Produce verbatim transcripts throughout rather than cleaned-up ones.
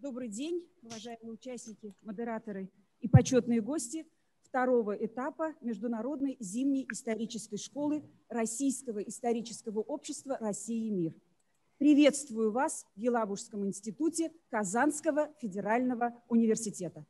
Добрый день, уважаемые участники, модераторы и почетные гости второго этапа Международной зимней исторической школы Российского исторического общества «Россия и мир». Приветствую вас в Елабужском институте Казанского федерального университета.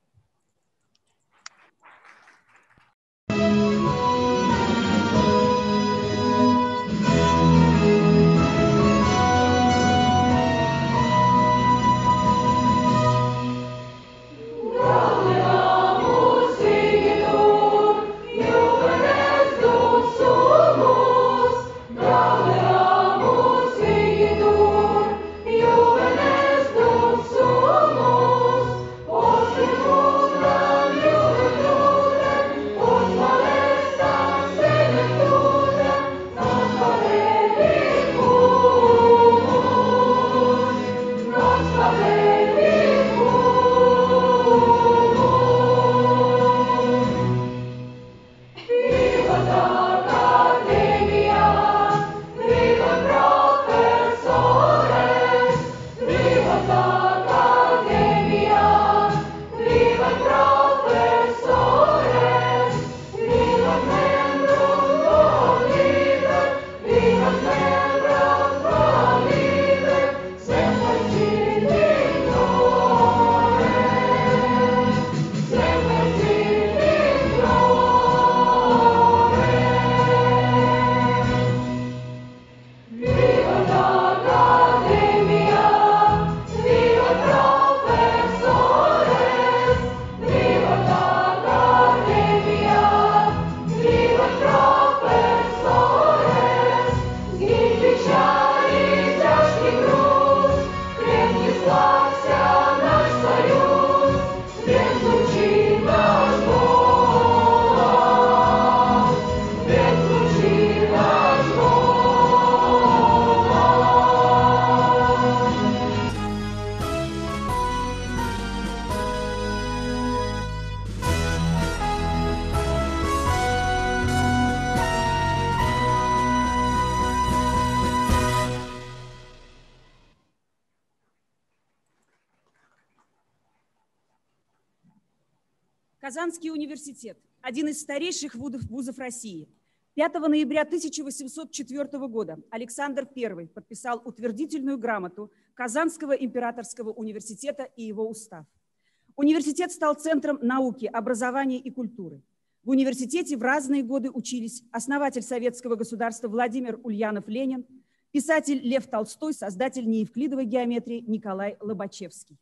Казанский университет – один из старейших вузов России. пятого ноября тысяча восемьсот четвёртого года Александр Первый подписал утвердительную грамоту Казанского императорского университета и его устав. Университет стал центром науки, образования и культуры. В университете в разные годы учились основатель советского государства Владимир Ульянов-Ленин, писатель Лев Толстой, создатель неевклидовой геометрии Николай Лобачевский.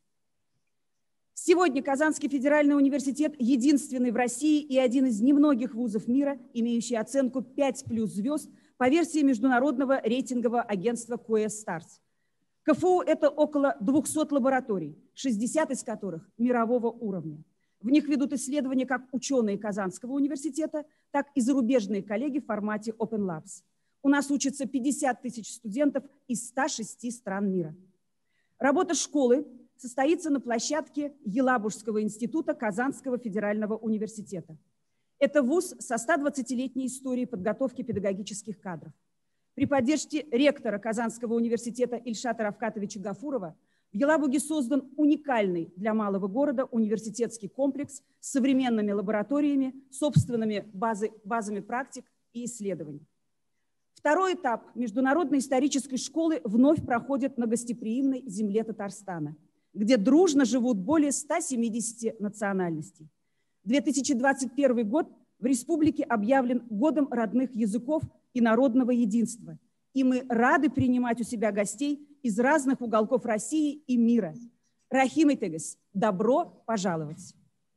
Сегодня Казанский федеральный университет единственный в России и один из немногих вузов мира, имеющий оценку пять плюс звезд по версии международного рейтингового агентства Quest Stars. КФУ – это около двухсот лабораторий, шестьдесят из которых мирового уровня. В них ведут исследования как ученые Казанского университета, так и зарубежные коллеги в формате Open Labs. У нас учатся пятьдесят тысяч студентов из ста шести стран мира. Работа школы состоится на площадке Елабужского института Казанского федерального университета. Это вуз со ста двадцатилетней историей подготовки педагогических кадров. При поддержке ректора Казанского университета Ильшата Равкатовича Гафурова в Елабуге создан уникальный для малого города университетский комплекс с современными лабораториями, собственными базы, базами практик и исследований. Второй этап Международной исторической школы вновь проходит на гостеприимной земле Татарстана, где дружно живут более ста семидесяти национальностей. две тысячи двадцать первый год в республике объявлен годом родных языков и народного единства. И мы рады принимать у себя гостей из разных уголков России и мира. Рахим Итегес, добро пожаловать!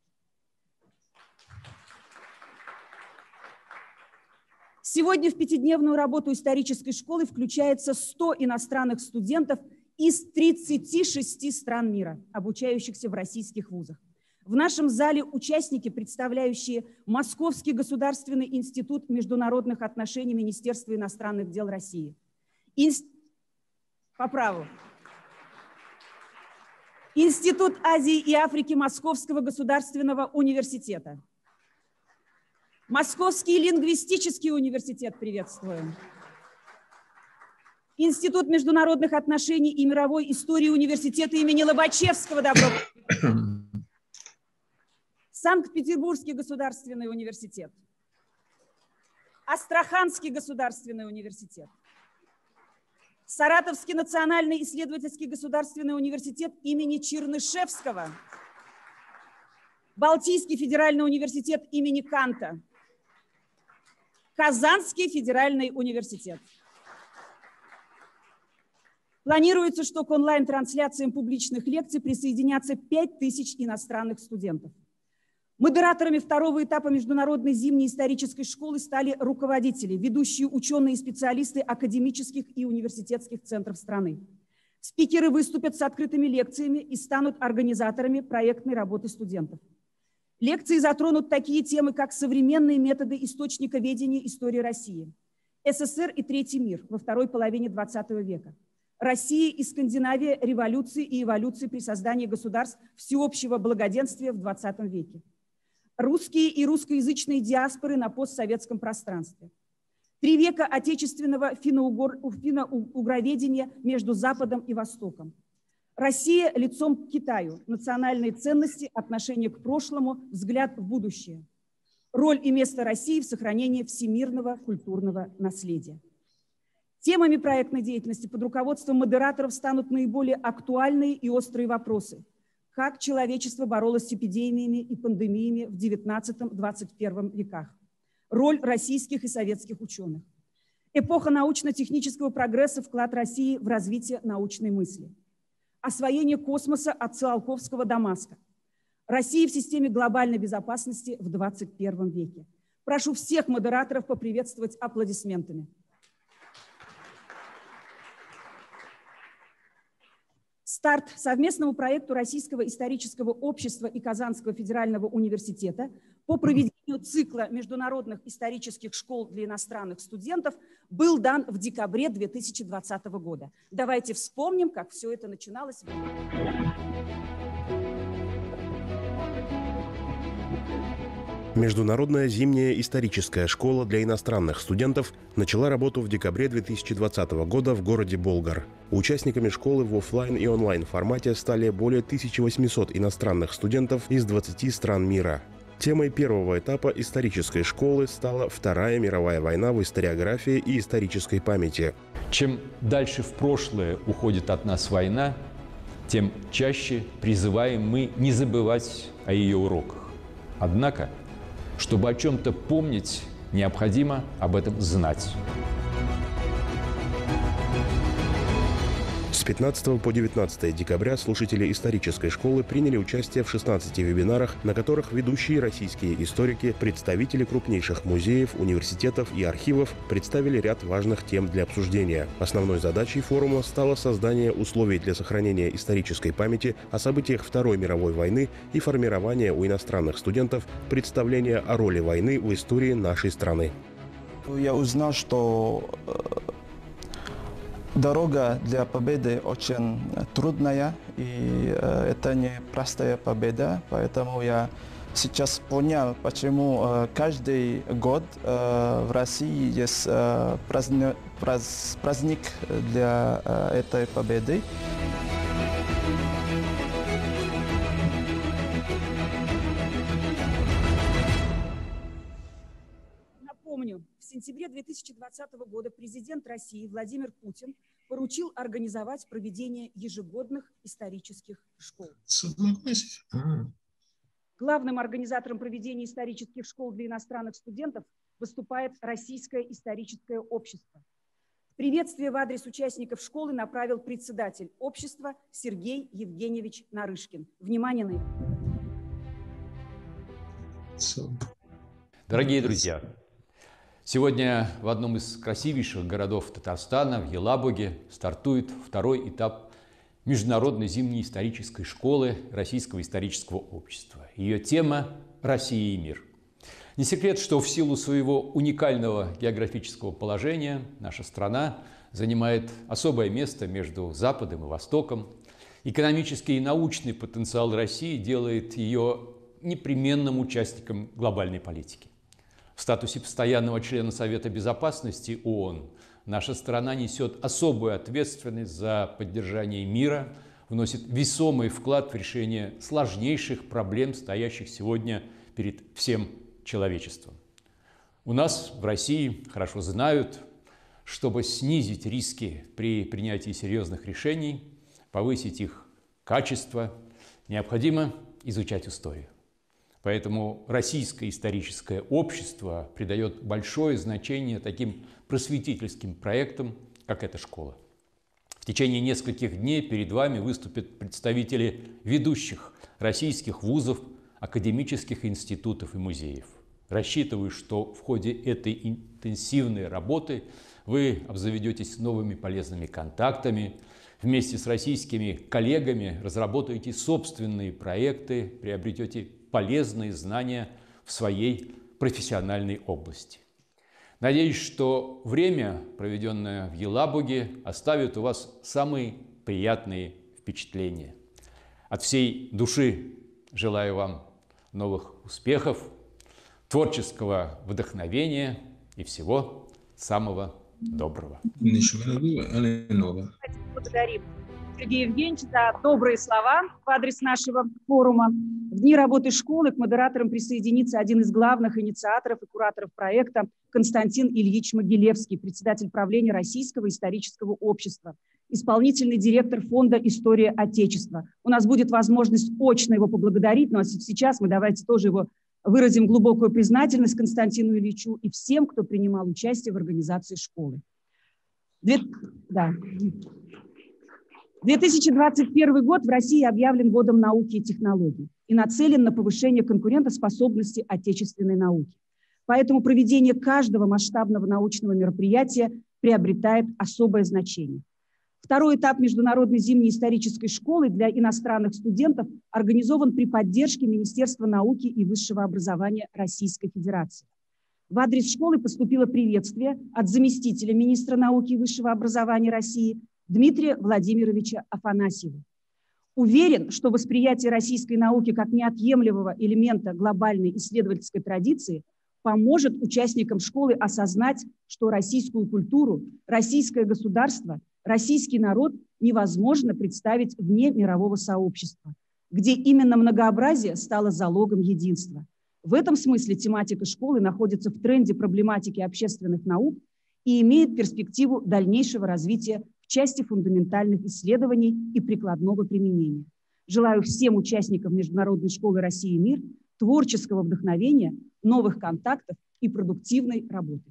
Сегодня в пятидневную работу исторической школы включается сто иностранных студентов из тридцати шести стран мира, обучающихся в российских вузах. В нашем зале участники, представляющие Московский государственный институт международных отношений Министерства иностранных дел России. Инст... По праву. Институт Азии и Африки Московского государственного университета. Московский лингвистический университет приветствуем. Институт международных отношений и мировой истории университета имени Лобачевского. Добро. Санкт-Петербургский государственный университет. Астраханский государственный университет. Саратовский национальный исследовательский государственный университет имени Чернышевского. Балтийский федеральный университет имени Канта. Казанский федеральный университет. Планируется, что к онлайн-трансляциям публичных лекций присоединятся пять тысяч иностранных студентов. Модераторами второго этапа Международной зимней исторической школы стали руководители, ведущие ученые и специалисты академических и университетских центров страны. Спикеры выступят с открытыми лекциями и станут организаторами проектной работы студентов. Лекции затронут такие темы, как современные методы источниковедения истории России, СССР и Третий мир во второй половине двадцатого века, Россия и Скандинавия, революции и эволюции при создании государств всеобщего благоденствия в двадцатом веке, русские и русскоязычные диаспоры на постсоветском пространстве, три века отечественного финно-угроведения между Западом и Востоком, Россия лицом к Китаю, национальные ценности, отношение к прошлому, взгляд в будущее, роль и место России в сохранении всемирного культурного наследия. Темами проектной деятельности под руководством модераторов станут наиболее актуальные и острые вопросы. Как человечество боролось с эпидемиями и пандемиями в девятнадцатом-двадцать первом веках. Роль российских и советских ученых. Эпоха научно-технического прогресса, вклад России в развитие научной мысли. Освоение космоса от Циолковского до Маска. Россия в системе глобальной безопасности в двадцать первом веке. Прошу всех модераторов поприветствовать аплодисментами. Старт совместному проекту Российского исторического общества и Казанского федерального университета по проведению цикла международных исторических школ для иностранных студентов был дан в декабре две тысячи двадцатого года. Давайте вспомним, как все это начиналось. Международная зимняя историческая школа для иностранных студентов начала работу в декабре две тысячи двадцатого года в городе Болгар. Участниками школы в офлайн и онлайн формате стали более тысячи восьмисот иностранных студентов из двадцати стран мира. Темой первого этапа исторической школы стала Вторая мировая война в историографии и исторической памяти. Чем дальше в прошлое уходит от нас война, тем чаще призываем мы не забывать о ее уроках. Однако, чтобы о чем-то помнить, необходимо об этом знать. С пятнадцатого по девятнадцатое декабря слушатели исторической школы приняли участие в шестнадцати вебинарах, на которых ведущие российские историки, представители крупнейших музеев, университетов и архивов представили ряд важных тем для обсуждения. Основной задачей форума стало создание условий для сохранения исторической памяти о событиях Второй мировой войны и формирование у иностранных студентов представления о роли войны в истории нашей страны. Я узнал, что дорога для победы очень трудная, и э, это не простая победа, поэтому я сейчас понял, почему э, каждый год э, в России есть э, праздник, праз, праздник для э, этой победы. Напомню, в сентябре две тысячи двадцатого года президент России Владимир Путин поручил организовать проведение ежегодных исторических школ. Главным организатором проведения исторических школ для иностранных студентов выступает Российское историческое общество. Приветствие в адрес участников школы направил председатель общества Сергей Евгеньевич Нарышкин. Внимание на это. Дорогие друзья, сегодня в одном из красивейших городов Татарстана, в Елабуге, стартует второй этап Международной зимней исторической школы Российского исторического общества. Ее тема – «Россия и мир». Не секрет, что в силу своего уникального географического положения наша страна занимает особое место между Западом и Востоком. Экономический и научный потенциал России делает ее непременным участником глобальной политики. В статусе постоянного члена Совета Безопасности ООН наша страна несет особую ответственность за поддержание мира, вносит весомый вклад в решение сложнейших проблем, стоящих сегодня перед всем человечеством. У нас в России хорошо знают, чтобы снизить риски при принятии серьезных решений, повысить их качество, необходимо изучать историю. Поэтому российское историческое общество придает большое значение таким просветительским проектам, как эта школа. В течение нескольких дней перед вами выступят представители ведущих российских вузов, академических институтов и музеев. Рассчитываю, что в ходе этой интенсивной работы вы обзаведетесь новыми полезными контактами, вместе с российскими коллегами разработаете собственные проекты, приобретете полезные знания в своей профессиональной области. Надеюсь, что время, проведенное в Елабуге, оставит у вас самые приятные впечатления. От всей души желаю вам новых успехов, творческого вдохновения и всего самого доброго. Благодарим Сергея Евгеньевича за добрые слова в адрес нашего форума. В дни работы школы к модераторам присоединится один из главных инициаторов и кураторов проекта Константин Ильич Могилевский, председатель правления Российского исторического общества, исполнительный директор фонда «История Отечества». У нас будет возможность очно его поблагодарить, но сейчас мы давайте тоже его выразим глубокую признательность Константину Ильичу и всем, кто принимал участие в организации школы. Две... Да. две тысячи двадцать первый год в России объявлен годом науки и технологий и нацелен на повышение конкурентоспособности отечественной науки. Поэтому проведение каждого масштабного научного мероприятия приобретает особое значение. Второй этап Международной зимней исторической школы для иностранных студентов организован при поддержке Министерства науки и высшего образования Российской Федерации. В адрес школы поступило приветствие от заместителя министра науки и высшего образования России Дмитрия Владимировича Афанасьева. Уверен, что восприятие российской науки как неотъемлемого элемента глобальной исследовательской традиции поможет участникам школы осознать, что российскую культуру, российское государство, российский народ невозможно представить вне мирового сообщества, где именно многообразие стало залогом единства. В этом смысле тематика школы находится в тренде проблематики общественных наук и имеет перспективу дальнейшего развития в части фундаментальных исследований и прикладного применения. Желаю всем участникам Международной школы «Россия и мир» творческого вдохновения, новых контактов и продуктивной работы.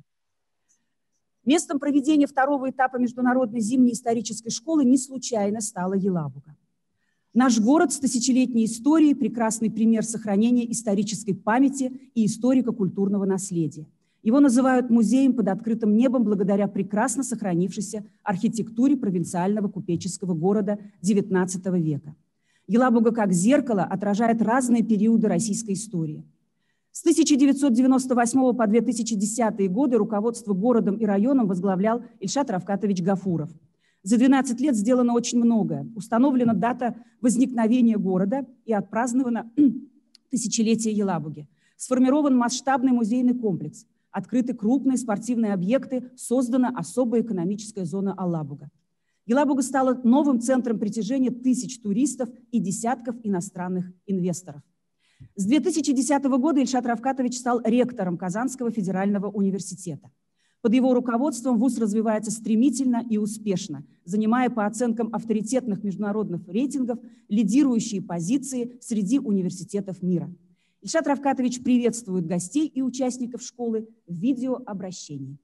Местом проведения второго этапа Международной зимней исторической школы не случайно стала Елабуга. Наш город с тысячелетней историей – прекрасный пример сохранения исторической памяти и историко-культурного наследия. Его называют музеем под открытым небом благодаря прекрасно сохранившейся архитектуре провинциального купеческого города девятнадцатого века. Елабуга как зеркало отражает разные периоды российской истории. С тысяча девятьсот девяносто восьмого по две тысячи десятые годы руководство городом и районом возглавлял Ильшат Равкатович Гафуров. За двенадцать лет сделано очень многое. Установлена дата возникновения города и отпраздновано тысячелетие Елабуги. Сформирован масштабный музейный комплекс. Открыты крупные спортивные объекты, создана особая экономическая зона Алабуга. Елабуга стала новым центром притяжения тысяч туристов и десятков иностранных инвесторов. С две тысячи десятого года Ильшат Равкатович стал ректором Казанского федерального университета. Под его руководством вуз развивается стремительно и успешно, занимая по оценкам авторитетных международных рейтингов лидирующие позиции среди университетов мира. Ильшат Равкатович приветствует гостей и участников школы в видеообращении.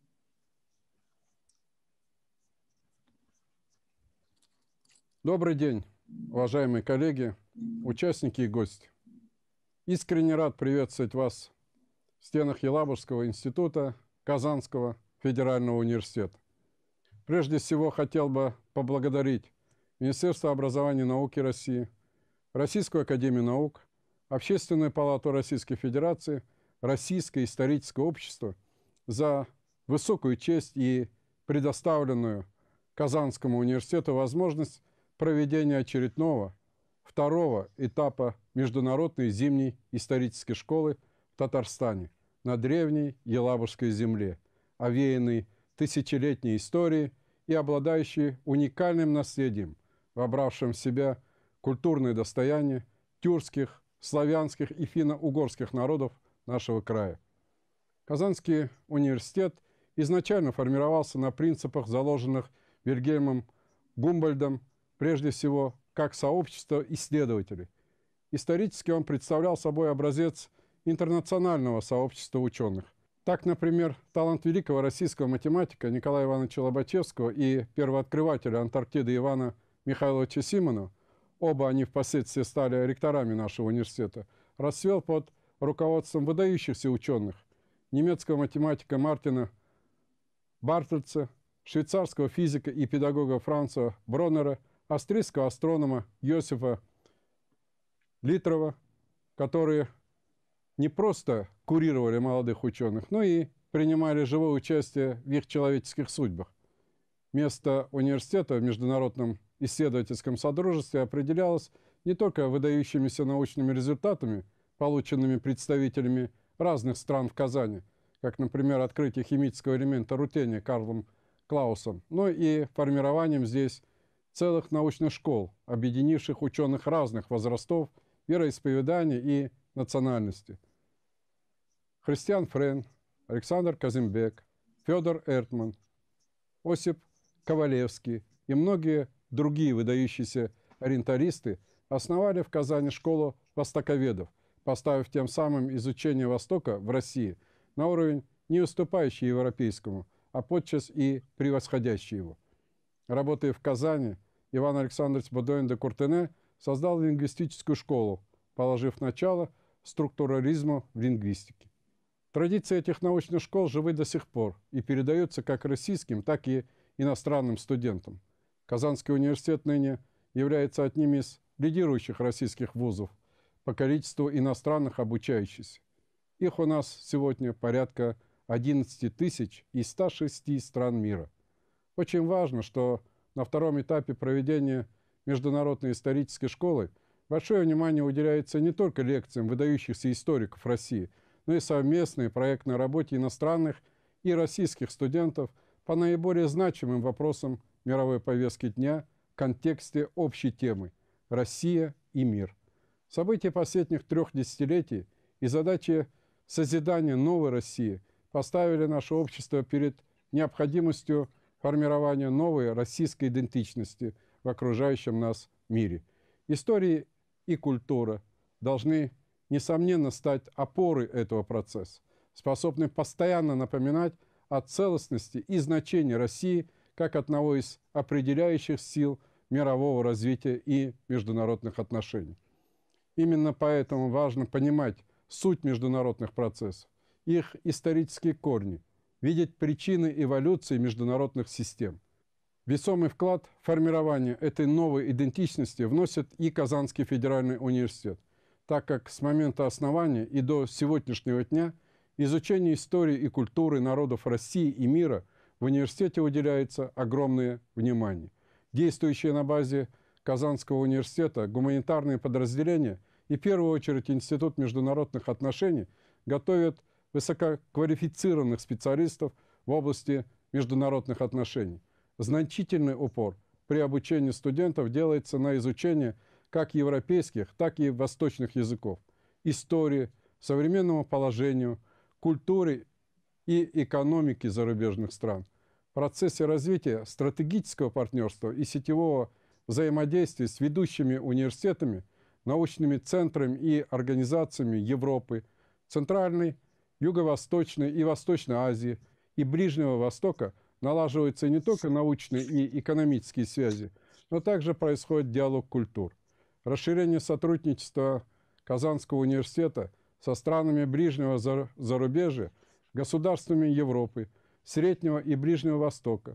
Добрый день, уважаемые коллеги, участники и гости. Искренне рад приветствовать вас в стенах Елабужского института, Казанского федерального университета. Прежде всего хотел бы поблагодарить Министерство образования и науки России, Российскую академию наук, Общественную палату Российской Федерации, Российское историческое общество за высокую честь и предоставленную Казанскому университету возможность проведения очередного, второго этапа Международной зимней исторической школы в Татарстане на древней Елабужской земле, овеянной тысячелетней историей и обладающий уникальным наследием, вобравшим в себя культурное достояние тюркских, славянских и финно-угорских народов нашего края. Казанский университет изначально формировался на принципах, заложенных Вильгельмом Гумбольдтом, прежде всего, как сообщество исследователей. Исторически он представлял собой образец интернационального сообщества ученых. Так, например, талант великого российского математика Николая Ивановича Лобачевского и первооткрывателя Антарктиды Ивана Михайловича Симонова, оба они впоследствии стали ректорами нашего университета, расцвел под руководством выдающихся ученых: немецкого математика Мартина Бартельца, швейцарского физика и педагога Франца Броннера, австрийского астронома Йосифа Литрова, которые не просто курировали молодых ученых, но и принимали живое участие в их человеческих судьбах. Место университета в международном исследовательском содружестве определялось не только выдающимися научными результатами, полученными представителями разных стран в Казани, как, например, открытие химического элемента рутения Карлом Клаусом, но и формированием здесь целых научных школ, объединивших ученых разных возрастов, вероисповеданий и национальности. Христиан Френ, Александр Казимбек, Федор Эртман, Осип Ковалевский и многие другие выдающиеся ориенталисты основали в Казани школу востоковедов, поставив тем самым изучение Востока в России на уровень, не уступающий европейскому, а подчас и превосходящий его. Работая в Казани, Иван Александрович Бодуэн де Куртене создал лингвистическую школу, положив начало структурализму в лингвистике. Традиции этих научных школ живы до сих пор и передаются как российским, так и иностранным студентам. Казанский университет ныне является одним из лидирующих российских вузов по количеству иностранных обучающихся. Их у нас сегодня порядка одиннадцати тысяч из ста шести стран мира. Очень важно, что на втором этапе проведения Международной исторической школы большое внимание уделяется не только лекциям выдающихся историков России, но и совместной проектной работе иностранных и российских студентов по наиболее значимым вопросам мировой повестки дня в контексте общей темы «Россия и мир». События последних трех десятилетий и задачи созидания новой России поставили наше общество перед необходимостью формирования новой российской идентичности в окружающем нас мире. История и культура должны, несомненно, стать опорой этого процесса, способной постоянно напоминать о целостности и значении России как одного из определяющих сил мирового развития и международных отношений. Именно поэтому важно понимать суть международных процессов, их исторические корни, видеть причины эволюции международных систем. Весомый вклад в формирование этой новой идентичности вносит и Казанский федеральный университет, так как с момента основания и до сегодняшнего дня изучению истории и культуры народов России и мира в университете уделяется огромное внимание. Действующие на базе Казанского университета гуманитарные подразделения и в первую очередь Институт международных отношений готовят высококвалифицированных специалистов в области международных отношений. Значительный упор при обучении студентов делается на изучение как европейских, так и восточных языков, истории, современному положению, культуре и экономики зарубежных стран. В процессе развития стратегического партнерства и сетевого взаимодействия с ведущими университетами, научными центрами и организациями Европы, Центральной, Юго-Восточной и Восточной Азии и Ближнего Востока налаживаются не только научные и экономические связи, но также происходит диалог культур. Расширение сотрудничества Казанского университета со странами ближнего зарубежья, государствами Европы, Среднего и Ближнего Востока,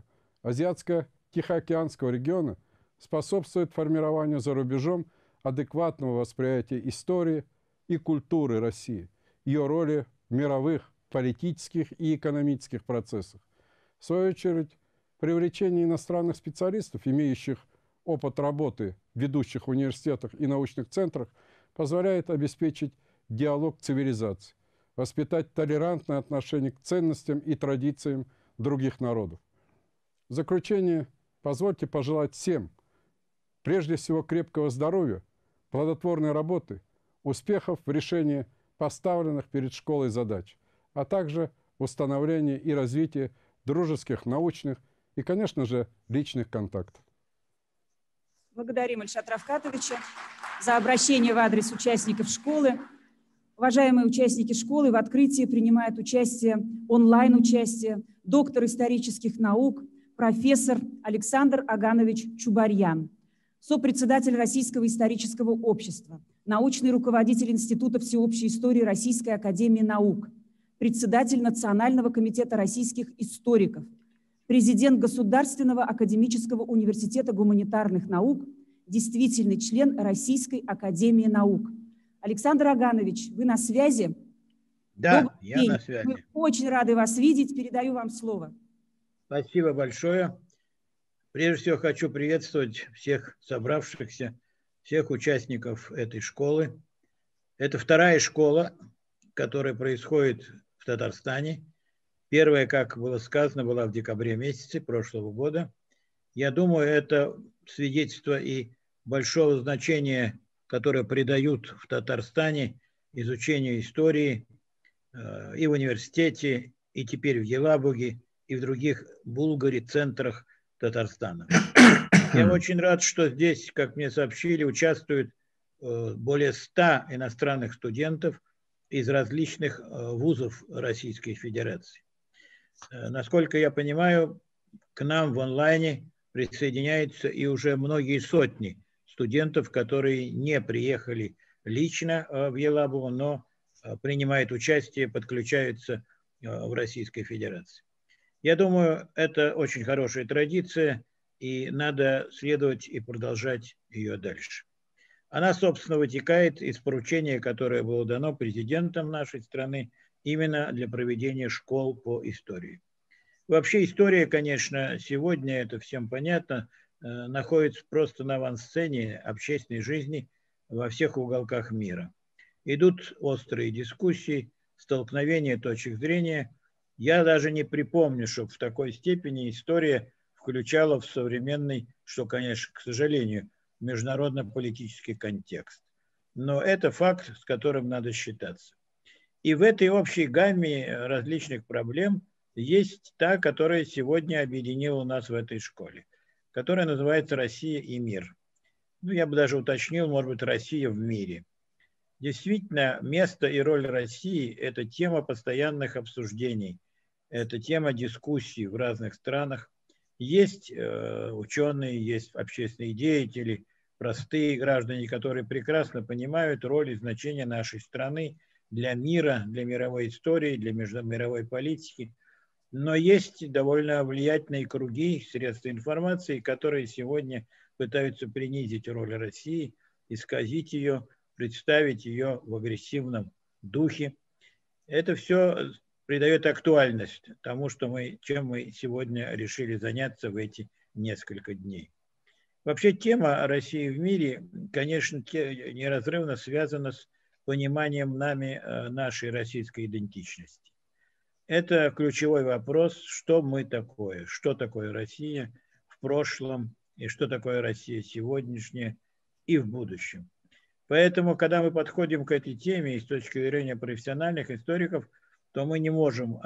Азиатско-Тихоокеанского региона способствует формированию за рубежом адекватного восприятия истории и культуры России, ее роли в мировых политических и экономических процессах. В свою очередь, привлечение иностранных специалистов, имеющих опыт работы в ведущих университетах и научных центрах, позволяет обеспечить диалог цивилизаций, воспитать толерантное отношение к ценностям и традициям других народов. В заключение позвольте пожелать всем, прежде всего, крепкого здоровья, плодотворной работы, успехов в решении поставленных перед школой задач, а также установления и развития дружеских, научных и, конечно же, личных контактов. Благодарим Ильшата Рафкатовича за обращение в адрес участников школы. Уважаемые участники школы, в открытии принимают участие, онлайн-участие, доктор исторических наук, профессор Александр Аганович Чубарьян, сопредседатель Российского исторического общества, научный руководитель Института всеобщей истории Российской академии наук, председатель Национального комитета российских историков, президент Государственного академического университета гуманитарных наук, действительный член Российской академии наук. Александр Аганович, вы на связи? Да, Добрый я день. на связи. Мы очень рады вас видеть. Передаю вам слово. Спасибо большое. Прежде всего хочу приветствовать всех собравшихся, всех участников этой школы. Это вторая школа, которая происходит в Татарстане. Первая, как было сказано, была в декабре месяце прошлого года. Я думаю, это свидетельство и большого значения, которое придают в Татарстане изучению истории э, и в университете, и теперь в Елабуге, и в других Булгари-центрах Татарстана. Я очень рад, что здесь, как мне сообщили, участвуют э, более ста иностранных студентов из различных э, вузов Российской Федерации. Э, насколько я понимаю, к нам в онлайне присоединяются и уже многие сотни студентов, которые не приехали лично э, в Елабугу, но э, принимают участие, подключаются э, в Российской Федерации. Я думаю, это очень хорошая традиция, и надо следовать и продолжать ее дальше. Она, собственно, вытекает из поручения, которое было дано президентом нашей страны именно для проведения школ по истории. Вообще история, конечно, сегодня, это всем понятно, находится просто на авансцене общественной жизни во всех уголках мира. Идут острые дискуссии, столкновения точек зрения. Я даже не припомню, чтобы в такой степени история включала в современный, что, конечно, к сожалению, международно-политический контекст. Но это факт, с которым надо считаться. И в этой общей гамме различных проблем есть та, которая сегодня объединила нас в этой школе, которая называется «Россия и мир». Ну, я бы даже уточнил, может быть, «Россия в мире». Действительно, место и роль России – это тема постоянных обсуждений, это тема дискуссий в разных странах. Есть э, ученые, есть общественные деятели, простые граждане, которые прекрасно понимают роль и значение нашей страны для мира, для мировой истории, для международной политики. Но есть довольно влиятельные круги, средства информации, которые сегодня пытаются принизить роль России, исказить ее, представить ее в агрессивном духе. Это все придает актуальность тому, что мы, чем мы сегодня решили заняться в эти несколько дней. Вообще тема России в мире, конечно, неразрывно связана с пониманием нами нашей российской идентичности. Это ключевой вопрос, что мы такое, что такое Россия в прошлом и что такое Россия сегодняшняя и в будущем. Поэтому, когда мы подходим к этой теме и с точки зрения профессиональных историков, то мы не можем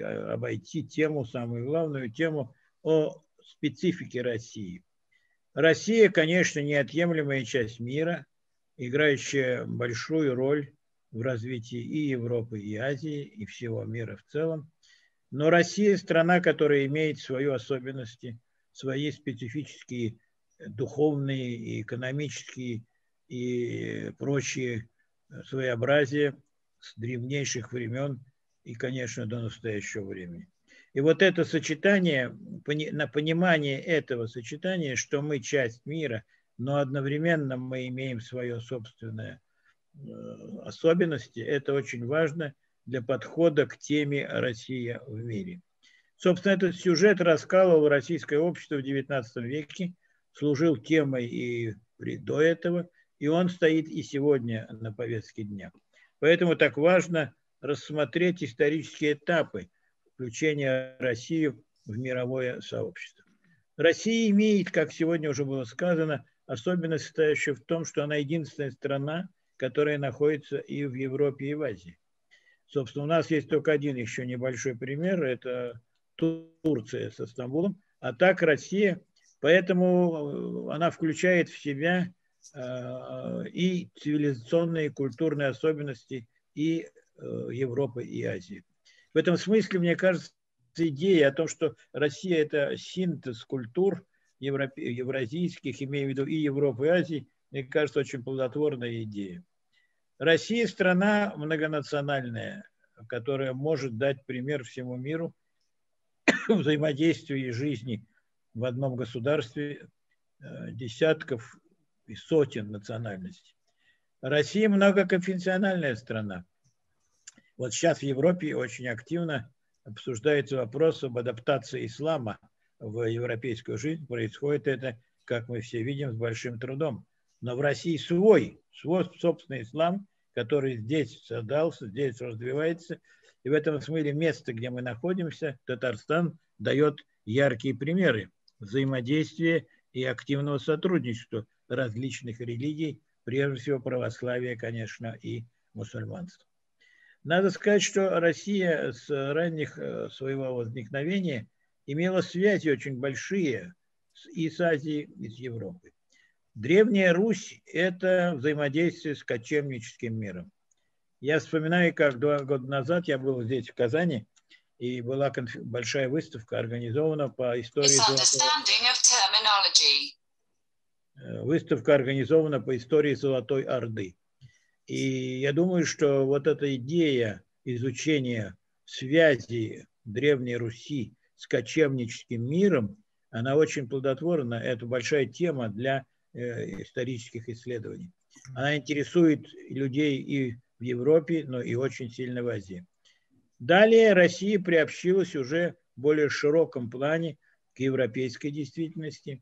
обойти тему, самую главную тему о специфике России. Россия, конечно, неотъемлемая часть мира, играющая большую роль в развитии и Европы, и Азии, и всего мира в целом. Но Россия – страна, которая имеет свои особенности, свои специфические духовные, и экономические и прочие своеобразия с древнейших времен и, конечно, до настоящего времени. И вот это сочетание, на понимание этого сочетания, что мы часть мира, но одновременно мы имеем свое собственное особенности, это очень важно для подхода к теме «Россия в мире». Собственно, этот сюжет раскалывал российское общество в девятнадцатом веке, служил темой и до этого, и он стоит и сегодня на повестке дня. Поэтому так важно рассмотреть исторические этапы включения России в мировое сообщество. Россия имеет, как сегодня уже было сказано, особенность, состоящую в том, что она единственная страна, которая находится и в Европе, и в Азии. Собственно, у нас есть только один еще небольшой пример, это Турция со Стамбулом, а так Россия, поэтому она включает в себя и цивилизационные, и культурные особенности и Европы, и Азии. В этом смысле, мне кажется, идея о том, что Россия – это синтез культур евразийских, имею в виду и Европы, и Азии, мне кажется, очень плодотворная идея. Россия – страна многонациональная, которая может дать пример всему миру взаимодействия и жизни в одном государстве десятков и сотен национальностей. Россия многоконфессиональная страна. Вот сейчас в Европе очень активно обсуждается вопрос об адаптации ислама в европейскую жизнь. Происходит это, как мы все видим, с большим трудом. Но в России свой, свой собственный ислам, который здесь создался, здесь развивается. И в этом смысле место, где мы находимся, Татарстан, дает яркие примеры взаимодействия и активного сотрудничества различных религий, прежде всего православия, конечно, и мусульманства. Надо сказать, что Россия с ранних своего возникновения имела связи очень большие и с Азией, и с Европой. Древняя Русь – это взаимодействие с кочевническим миром. Я вспоминаю, как два года назад я был здесь, в Казани, и была конф... большая выставка, организована по истории Золотой... Выставка организована по истории Золотой Орды. И я думаю, что вот эта идея изучения связи Древней Руси с кочевническим миром, она очень плодотворна. Это большая тема для э, исторических исследований. Она интересует людей и в Европе, но и очень сильно в Азии. Далее Россия приобщилась уже в более широком плане к европейской действительности.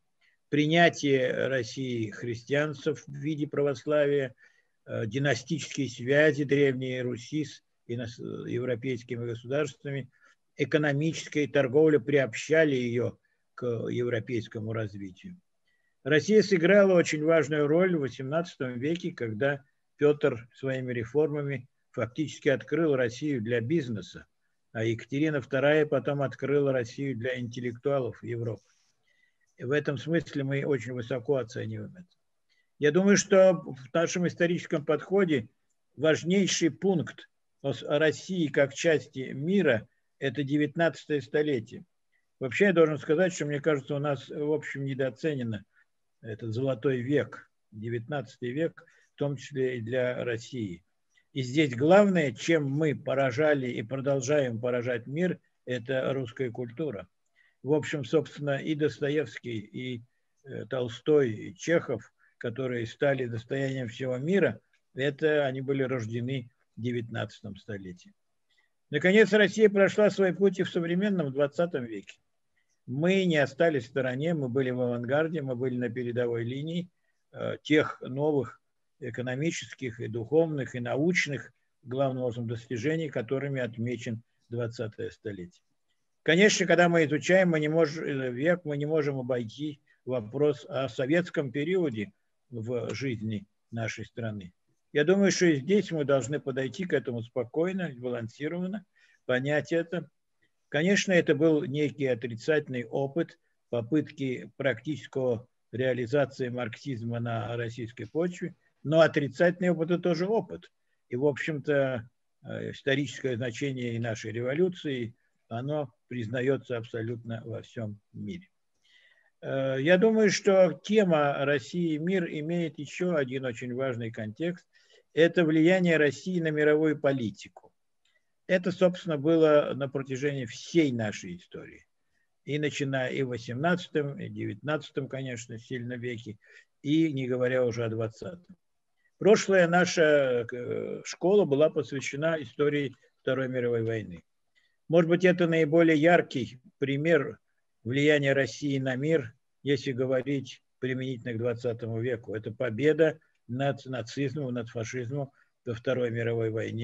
Принятие России христианцев в виде православия, династические связи Древней Руси с европейскими государствами, экономическая торговля приобщали ее к европейскому развитию. Россия сыграла очень важную роль в восемнадцатом веке, когда Петр своими реформами фактически открыл Россию для бизнеса, а Екатерина вторая потом открыла Россию для интеллектуалов Европы. И в этом смысле мы очень высоко оцениваем это. Я думаю, что в нашем историческом подходе важнейший пункт о России как части мира – это девятнадцатое столетие. Вообще я должен сказать, что, мне кажется, у нас в общем недооценено этот золотой век, девятнадцатый век, в том числе и для России. И здесь главное, чем мы поражали и продолжаем поражать мир, это русская культура. В общем, собственно, и Достоевский, и Толстой, и Чехов, которые стали достоянием всего мира, это они были рождены в девятнадцатом столетии. Наконец, Россия прошла свой путь и в современном двадцатом веке. Мы не остались в стороне, мы были в авангарде, мы были на передовой линии э, тех новых экономических, и духовных, и научных, главным образом, достижений, которыми отмечен двадцатое столетие. Конечно, когда мы изучаем мы не можем, век, мы не можем обойти вопрос о советском периоде в жизни нашей страны. Я думаю, что и здесь мы должны подойти к этому спокойно, сбалансированно, понять это. Конечно, это был некий отрицательный опыт попытки практического реализации марксизма на российской почве, но отрицательный опыт – это тоже опыт. И, в общем-то, историческое значение и нашей революции, оно признается абсолютно во всем мире. Я думаю, что тема «Россия и мир» имеет еще один очень важный контекст. Это влияние России на мировую политику. Это, собственно, было на протяжении всей нашей истории. И начиная и в восемнадцатом, и девятнадцатом, конечно, сильно веке, и не говоря уже о двадцатом. Прошлая наша школа была посвящена истории Второй мировой войны. Может быть, это наиболее яркий пример влияния России на мир, если говорить применительно к двадцатому веку. Это победа над нацизмом, над фашизмом во Второй мировой войне.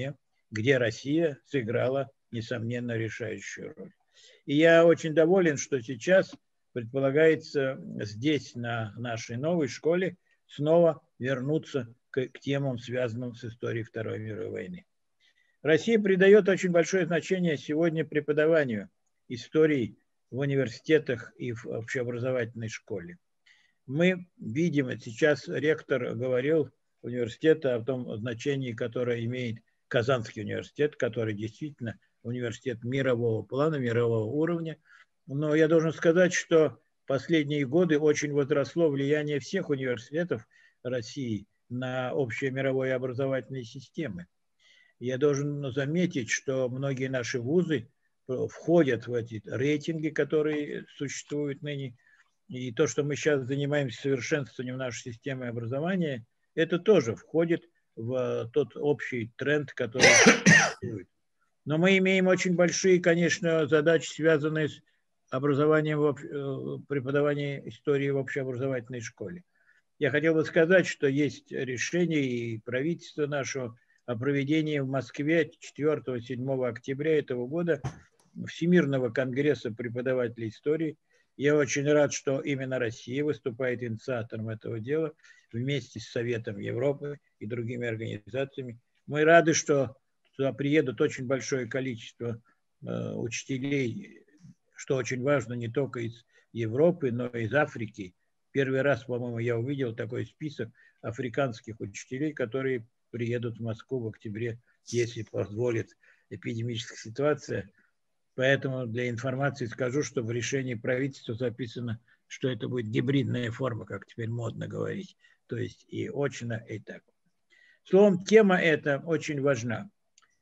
где Россия сыграла, несомненно, решающую роль. И я очень доволен, что сейчас предполагается здесь, на нашей новой школе, снова вернуться к, к темам, связанным с историей Второй мировой войны. Россия придает очень большое значение сегодня преподаванию истории в университетах и в общеобразовательной школе. Мы видим, сейчас ректор говорил университета о том значении, которое имеет Казанский университет, который действительно университет мирового плана, мирового уровня. Но я должен сказать, что в последние годы очень возросло влияние всех университетов России на общие мировые образовательные системы. Я должен заметить, что многие наши вузы входят в эти рейтинги, которые существуют ныне. И то, что мы сейчас занимаемся совершенствованием нашей системы образования, это тоже входит в тот общий тренд, который существует. Но мы имеем очень большие, конечно, задачи, связанные с образованием, преподаванием истории в общеобразовательной школе. Я хотел бы сказать, что есть решение и правительства нашего о проведении в Москве четвёртого-седьмого октября этого года Всемирного конгресса преподавателей истории. Я очень рад, что именно Россия выступает инициатором этого дела вместе с Советом Европы и другими организациями. Мы рады, что туда приедут очень большое количество э, учителей, что очень важно, не только из Европы, но и из Африки. Первый раз, по-моему, я увидел такой список африканских учителей, которые приедут в Москву в октябре, если позволит эпидемическая ситуация. Поэтому для информации скажу, что в решении правительства записано, что это будет гибридная форма, как теперь модно говорить, то есть и очно, и так. Словом, тема эта очень важна.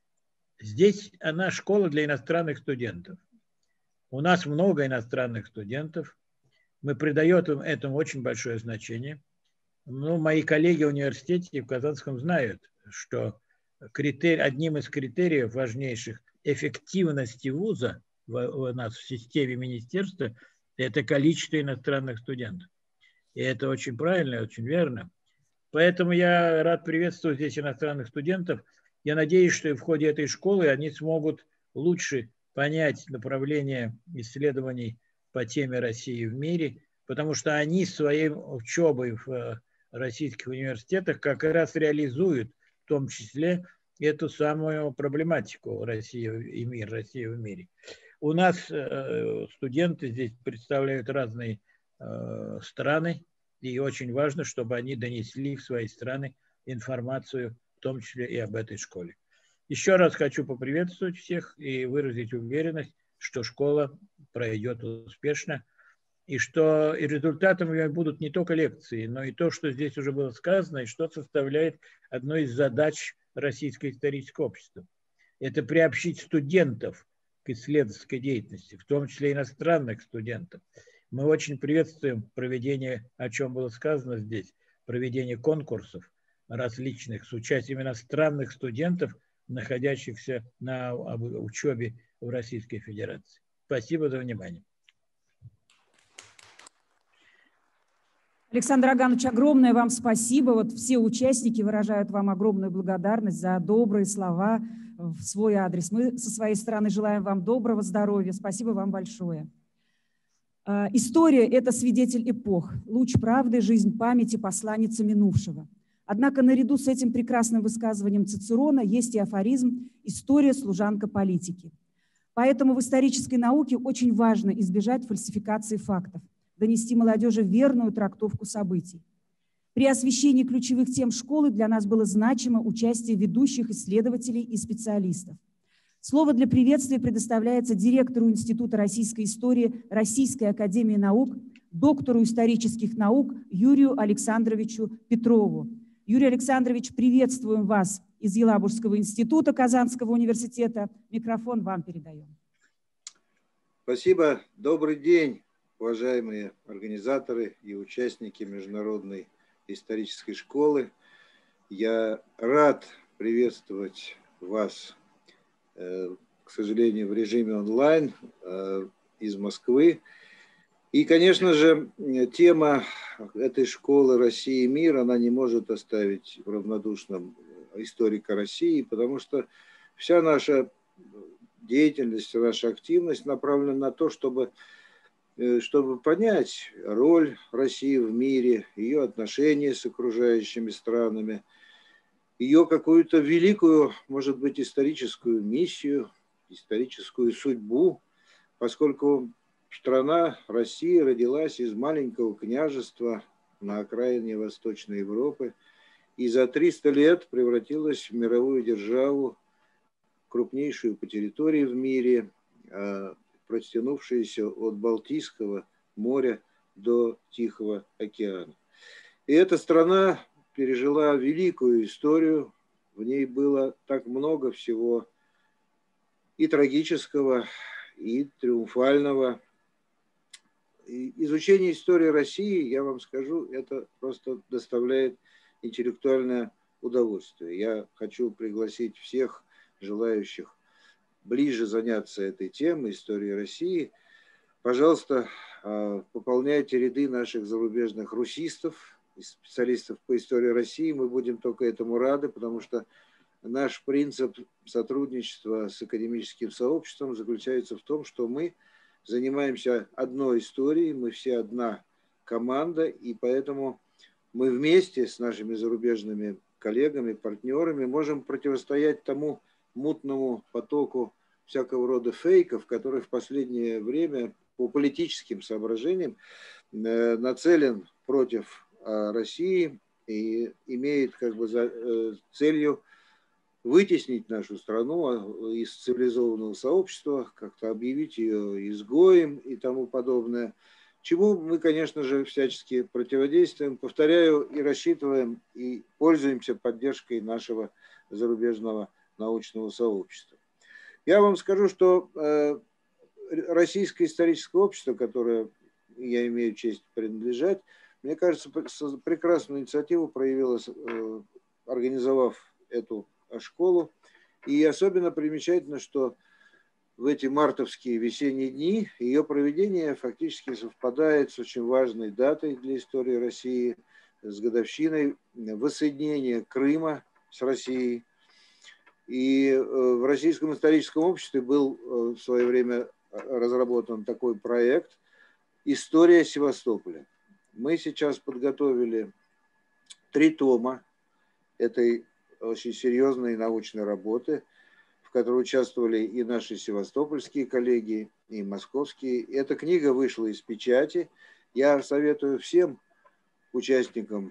Здесь она школа для иностранных студентов. У нас много иностранных студентов. Мы придаем этому очень большое значение. Ну, мои коллеги в университете в Казанском знают, что критерий, одним из критериев важнейших эффективности вуза в, у нас в системе министерства это количество иностранных студентов. И это очень правильно и очень верно. Поэтому я рад приветствовать здесь иностранных студентов. Я надеюсь, что в ходе этой школы они смогут лучше понять направление исследований по теме России в мире, потому что они своей учебой в российских университетах как раз реализуют в том числе эту самую проблематику России и мир, России в мире. У нас студенты здесь представляют разные страны, и очень важно, чтобы они донесли в свои страны информацию, в том числе и об этой школе. Еще раз хочу поприветствовать всех и выразить уверенность, что школа пройдет успешно, и что и результатом будут не только лекции, но и то, что здесь уже было сказано, и что составляет одной из задач Российского исторического общества. Это приобщить студентов к исследовательской деятельности, в том числе иностранных студентов. Мы очень приветствуем проведение, о чем было сказано здесь, проведение конкурсов различных с участием иностранных студентов, находящихся на учебе в Российской Федерации. Спасибо за внимание. Александр Аганович, огромное вам спасибо. Вот все участники выражают вам огромную благодарность за добрые слова в свой адрес. Мы со своей стороны желаем вам доброго здоровья. Спасибо вам большое. История – это свидетель эпох, луч правды, жизнь памяти, посланница минувшего. Однако наряду с этим прекрасным высказыванием Цицерона есть и афоризм «История – служанка политики». Поэтому в исторической науке очень важно избежать фальсификации фактов, донести молодежи верную трактовку событий. При освещении ключевых тем школы для нас было значимо участие ведущих исследователей и специалистов. Слово для приветствия предоставляется директору Института российской истории Российской академии наук, доктору исторических наук Юрию Александровичу Петрову. Юрий Александрович, приветствуем вас из Елабужского института Казанского университета. Микрофон вам передаем. Спасибо. Добрый день, уважаемые организаторы и участники Международной исторической школы. Я рад приветствовать вас, к сожалению, в режиме онлайн из Москвы. И, конечно же, тема этой школы «Россия и мир», она не может оставить равнодушным историка России, потому что вся наша деятельность, наша активность направлена на то, чтобы, чтобы понять роль России в мире, ее отношения с окружающими странами, ее какую-то великую, может быть, историческую миссию, историческую судьбу, поскольку страна Россия родилась из маленького княжества на окраине Восточной Европы и за триста лет превратилась в мировую державу, крупнейшую по территории в мире, простянувшуюся от Балтийского моря до Тихого океана. И эта страна пережила великую историю, в ней было так много всего и трагического, и триумфального. И изучение истории России, я вам скажу, это просто доставляет интеллектуальное удовольствие. Я хочу пригласить всех желающих ближе заняться этой темой истории России. Пожалуйста, пополняйте ряды наших зарубежных русистов, специалистов по истории России. Мы будем только этому рады, потому что наш принцип сотрудничества с академическим сообществом заключается в том, что мы занимаемся одной историей, мы все одна команда, и поэтому мы вместе с нашими зарубежными коллегами, партнерами можем противостоять тому мутному потоку всякого рода фейков, который в последнее время по политическим соображениям нацелен против России и имеет как бы за целью вытеснить нашу страну из цивилизованного сообщества, как-то объявить ее изгоем и тому подобное, чему мы, конечно же, всячески противодействуем, повторяю, и рассчитываем, и пользуемся поддержкой нашего зарубежного научного сообщества. Я вам скажу, что э, Российское историческое общество, которое я имею честь принадлежать, мне кажется, прекрасную инициативу проявило, э, организовав эту школу. И особенно примечательно, что в эти мартовские весенние дни ее проведение фактически совпадает с очень важной датой для истории России, с годовщиной воссоединения Крыма с Россией. И в Российском историческом обществе был в свое время разработан такой проект «История Севастополя». Мы сейчас подготовили три тома этой очень серьезной научной работы, в которой участвовали и наши севастопольские коллеги, и московские. Эта книга вышла из печати. Я советую всем участникам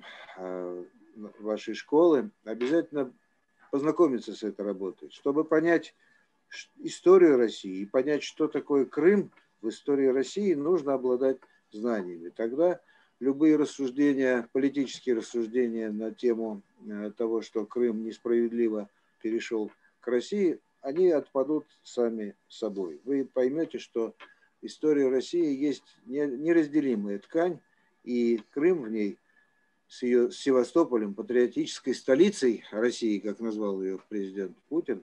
вашей школы обязательно познакомиться с этой работой, чтобы понять историю России и понять, что такое Крым в истории России, нужно обладать знаниями. Тогда любые рассуждения, политические рассуждения на тему того, что Крым несправедливо перешел к России, они отпадут сами собой. Вы поймете, что история России есть неразделимая ткань, и Крым в ней с ее с Севастополем, патриотической столицей России, как назвал ее президент Путин,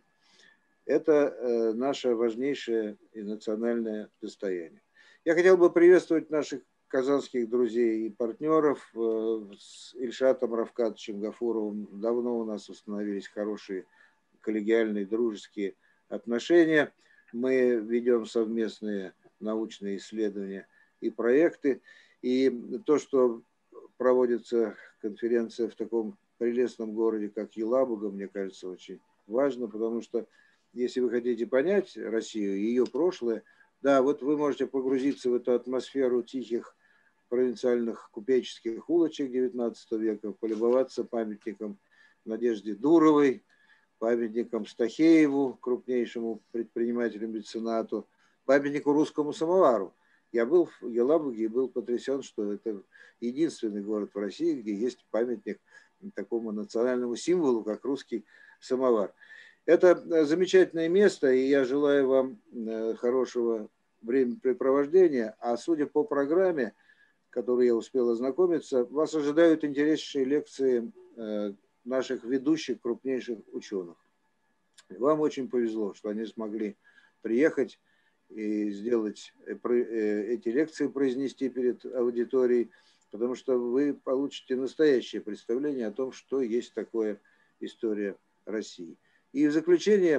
это наше важнейшее и национальное достояние. Я хотел бы приветствовать наших казанских друзей и партнеров. С Ильшатом Равкатовичем Гафуровым давно у нас установились хорошие коллегиальные, дружеские отношения. Мы ведем совместные научные исследования и проекты. И то, что проводится конференция в таком прелестном городе, как Елабуга, мне кажется, очень важно, потому что если вы хотите понять Россию, ее прошлое, да, вот вы можете погрузиться в эту атмосферу тихих провинциальных купеческих улочек девятнадцатого века, полюбоваться памятником Надежде Дуровой, памятником Стахееву, крупнейшему предпринимателю-меценату, памятнику русскому самовару. Я был в Елабуге и был потрясен, что это единственный город в России, где есть памятник такому национальному символу, как русский самовар. Это замечательное место, и я желаю вам хорошего времяпрепровождения. А судя по программе, которой я успел ознакомиться, вас ожидают интереснейшие лекции наших ведущих, крупнейших ученых. Вам очень повезло, что они смогли приехать и сделать эти лекции, произнести перед аудиторией, потому что вы получите настоящее представление о том, что есть такое история России. И в заключение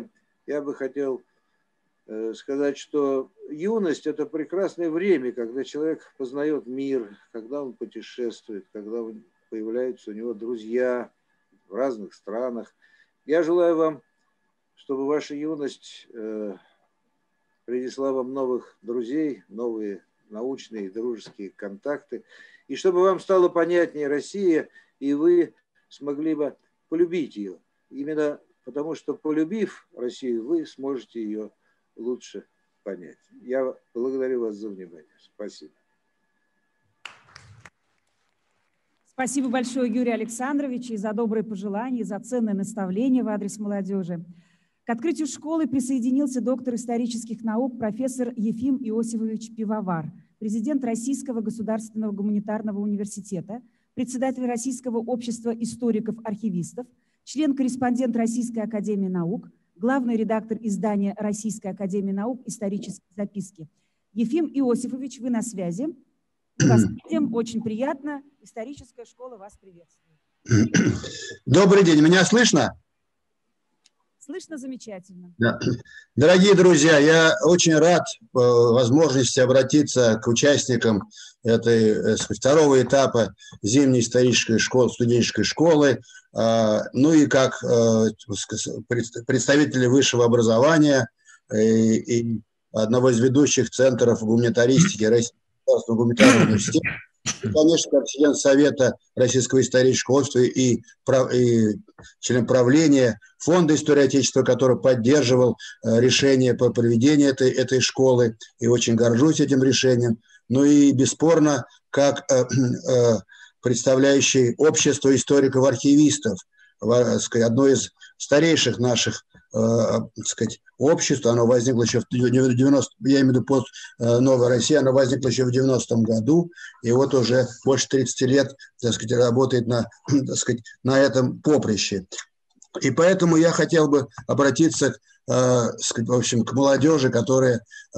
я бы хотел сказать, что юность – это прекрасное время, когда человек познает мир, когда он путешествует, когда появляются у него друзья в разных странах. Я желаю вам, чтобы ваша юность э, принесла вам новых друзей, новые научные и дружеские контакты, и чтобы вам стало понятнее Россия, и вы смогли бы полюбить ее. Именно потому, что, полюбив Россию, вы сможете ее лучше понять. Я благодарю вас за внимание. Спасибо. Спасибо большое, Юрий Александрович, и за добрые пожелания, и за ценное наставление в адрес молодежи. К открытию школы присоединился доктор исторических наук профессор Ефим Иосифович Пивовар, президент Российского государственного гуманитарного университета, председатель Российского общества историков-архивистов, член-корреспондент Российской академии наук, главный редактор издания Российской академии наук «Исторические записки». Ефим Иосифович, вы на связи. Мы вас видим, очень приятно. Историческая школа вас приветствует. Добрый день, меня слышно? Слышно замечательно. Да. Дорогие друзья, я очень рад возможности обратиться к участникам этой второго этапа зимней исторической школы, студенческой школы, ну и как представители высшего образования и одного из ведущих центров гуманитаристики Российского государственного гуманитарного университета, и, конечно, как член Совета Российского исторического общества и, и член правления Фонда истории Отечества, который поддерживал решение по проведению этой, этой школы, и очень горжусь этим решением. Ну и бесспорно, как э, э, представляющий общество историков-архивистов, одно из старейших наших так сказать, общество, оно возникло еще в девяностом, я имею в виду пост Новой России, оно возникло еще в девяностом году, и вот уже больше тридцати лет, так сказать, работает на, так сказать, на этом поприще. И поэтому я хотел бы обратиться к, сказать, в общем, к молодежи, которая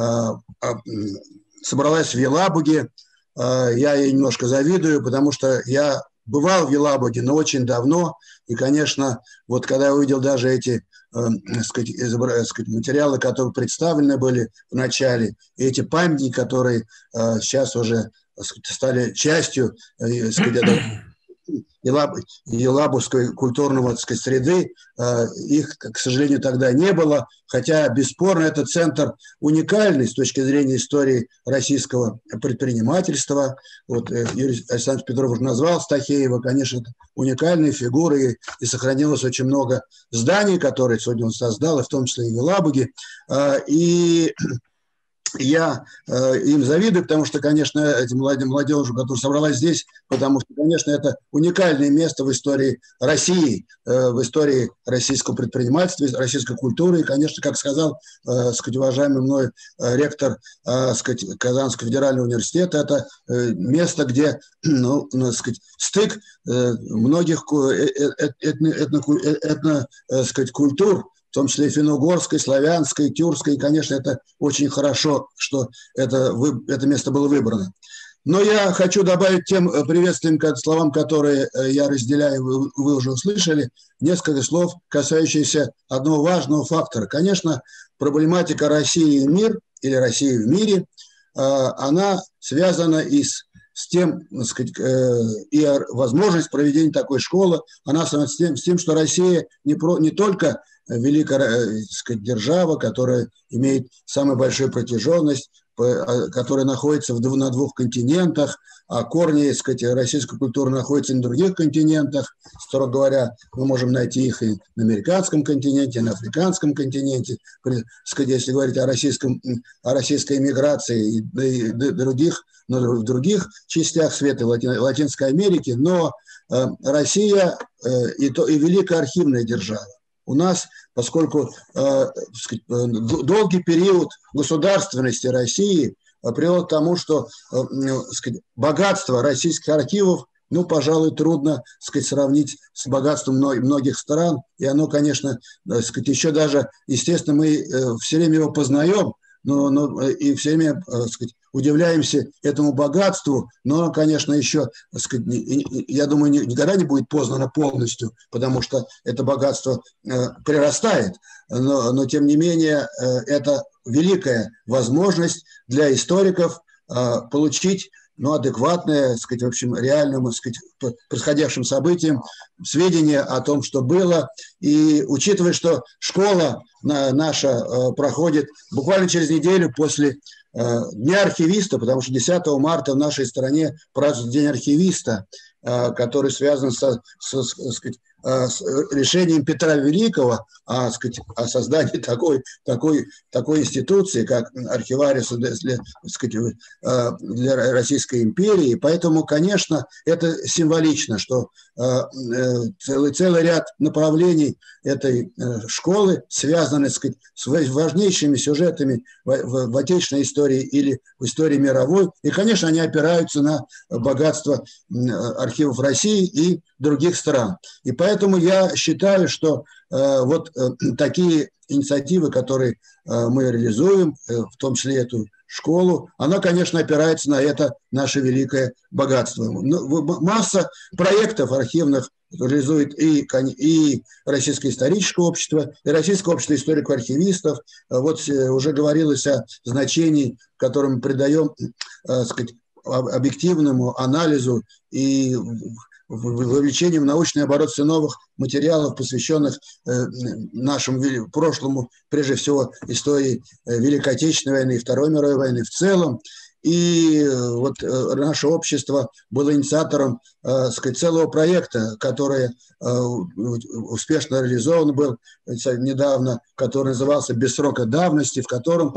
собралась в Елабуге. Я ей немножко завидую, потому что я бывал в Елабуге, но очень давно, и, конечно, вот когда я увидел даже эти э, сказать, сказать, материалы, которые представлены были в начале, и эти памятники, которые э, сейчас уже сказать, стали частью э, сказать, Елаб, елабужской культурного так сказать, среды, э, их, к сожалению, тогда не было, хотя, бесспорно, это центр уникальный с точки зрения истории российского предпринимательства. Вот э, Юрий Александрович Петров уже назвал Стахеева, конечно, это уникальные фигуры, и, и сохранилось очень много зданий, которые сегодня он создал, и в том числе и в Елабуге. Э, и я э, им завидую, потому что, конечно, этим молодым молодежи, которая собралась здесь, потому что, конечно, это уникальное место в истории России, э, в истории российского предпринимательства, российской культуры. И, конечно, как сказал, э, сказать, уважаемый мной э, ректор э, сказать, Казанского федерального университета, это э, место, где, ну, ну, сказать, стык э, многих этно, этно, этно, э, сказать, культур, в том числе и финно-угорской, славянской, тюркской. И, конечно, это очень хорошо, что это, это место было выбрано. Но я хочу добавить тем приветственным словам, которые я разделяю, вы, вы уже услышали, несколько слов, касающихся одного важного фактора. Конечно, проблематика России и мир, или России в мире, она связана и с, с тем, так сказать, и возможность проведения такой школы, она связана с тем, с тем что Россия не, про, не только великая, так сказать, держава, которая имеет самую большую протяженность, которая находится в, на двух континентах, а корни, так сказать, российской культуры находятся и на других континентах. Строго говоря, мы можем найти их и на американском континенте, и на африканском континенте. Так сказать, если говорить о, российском, о российской эмиграции и, и, и других, но в других частях света, Лати, Латинской Америки, но э, Россия э, и, то, и великая архивная держава. У нас, поскольку э, сказать, долгий период государственности России привел к тому, что э, сказать, богатство российских архивов, ну, пожалуй, трудно сказать, сравнить с богатством многих стран. И оно, конечно, сказать, еще даже, естественно, мы э, все время его познаем, но, но и все время, так сказать, удивляемся этому богатству, но, конечно, еще, так сказать, я думаю, никогда не будет познано полностью, потому что это богатство прирастает, но, но тем не менее это великая возможность для историков получить, ну, адекватное, так сказать, в общем, реальным, так сказать, происходящим событиям, сведения о том, что было. И учитывая, что школа наша проходит буквально через неделю после Дня архивиста, потому что десятого марта в нашей стране празднуют День архивиста, который связан со, со, так сказать, с решением Петра Великого о, сказать, о создании такой, такой, такой институции, как архивариус для, сказать, для Российской империи. Поэтому, конечно, это символично, что целый, целый ряд направлений этой школы связаны, сказать, с важнейшими сюжетами в, в, в отечественной истории или в истории мировой. И, конечно, они опираются на богатство архивов России и других стран. И поэтому я считаю, что э, вот э, такие инициативы, которые э, мы реализуем, э, в том числе эту школу, она, конечно, опирается на это наше великое богатство. Масса проектов архивных реализует и, и Российское историческое общество, и Российское общество историков-архивистов. Вот уже говорилось о значении, которое мы придаем, так сказать, объективному анализу и вовлечением в научный оборот все новых материалов, посвященных нашему прошлому, прежде всего, истории Великой Отечественной войны и Второй мировой войны в целом. И вот наше общество было инициатором, так сказать, целого проекта, который успешно реализован был недавно, который назывался «Без срока давности», в котором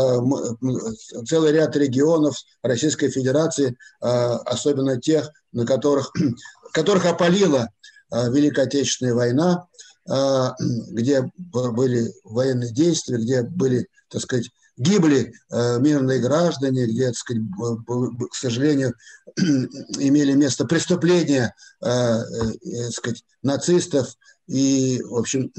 целый ряд регионов Российской Федерации, особенно тех, на которых, которых опалила Великая Отечественная война, где были военные действия, где были, так сказать, гибли э, мирные граждане, где, так сказать, к сожалению, имели место преступления э, э, так сказать, нацистов, и, в общем,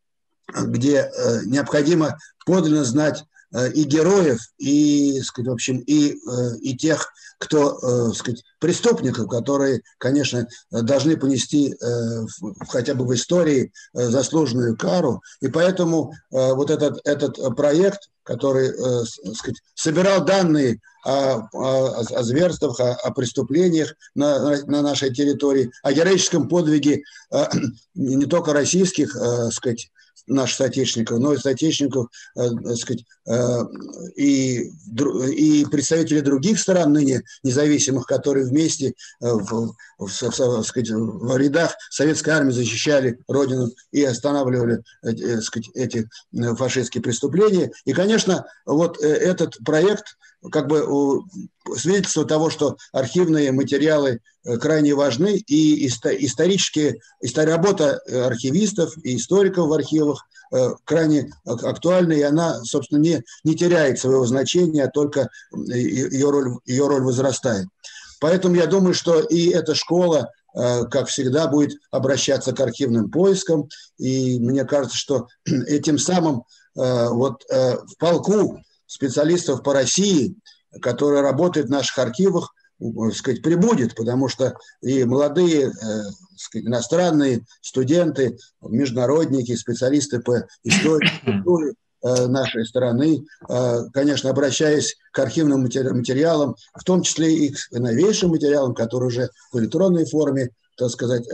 где э, необходимо подлинно знать э, и героев, и, так сказать, в общем, и, э, и тех, кто, э, так сказать, преступников, которые, конечно, должны понести э, хотя бы в истории э, заслуженную кару. И поэтому э, вот этот, этот проект, который, э, сказать, собирал данные о, о, о зверствах, о, о преступлениях на, на нашей территории, о героическом подвиге э, не только российских, э, сказать, наших соотечественников, но и соотечественников, э, сказать, э, и, и представителей других стран, ныне независимых, которые вместе э, в, в, в, сказать, в рядах советской армии защищали Родину и останавливали э, сказать, эти фашистские преступления. И, конечно, вот этот проект как бы свидетельство того, что архивные материалы крайне важны, и исторические, работа архивистов и историков в архивах крайне актуальна, и она, собственно, не, не теряет своего значения, а только ее роль, ее роль возрастает. Поэтому я думаю, что и эта школа, как всегда, будет обращаться к архивным поискам, и мне кажется, что этим самым вот в полку специалистов по России, которые работают в наших архивах, так сказать, прибудет, потому что и молодые, так сказать, иностранные студенты, международники, специалисты по истории, культуре нашей страны, конечно, обращаясь к архивным материалам, в том числе и к новейшим материалам, которые уже в электронной форме, так сказать,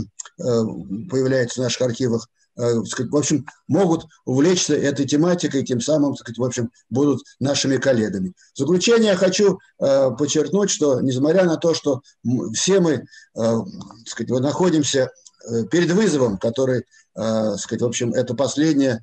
появляются в наших архивах, в общем, могут увлечься этой тематикой, тем самым, так сказать, в общем, будут нашими коллегами. В заключение я хочу э, подчеркнуть, что несмотря на то, что все мы, э, так сказать, находимся перед вызовом, который, э, так сказать, в общем, это последняя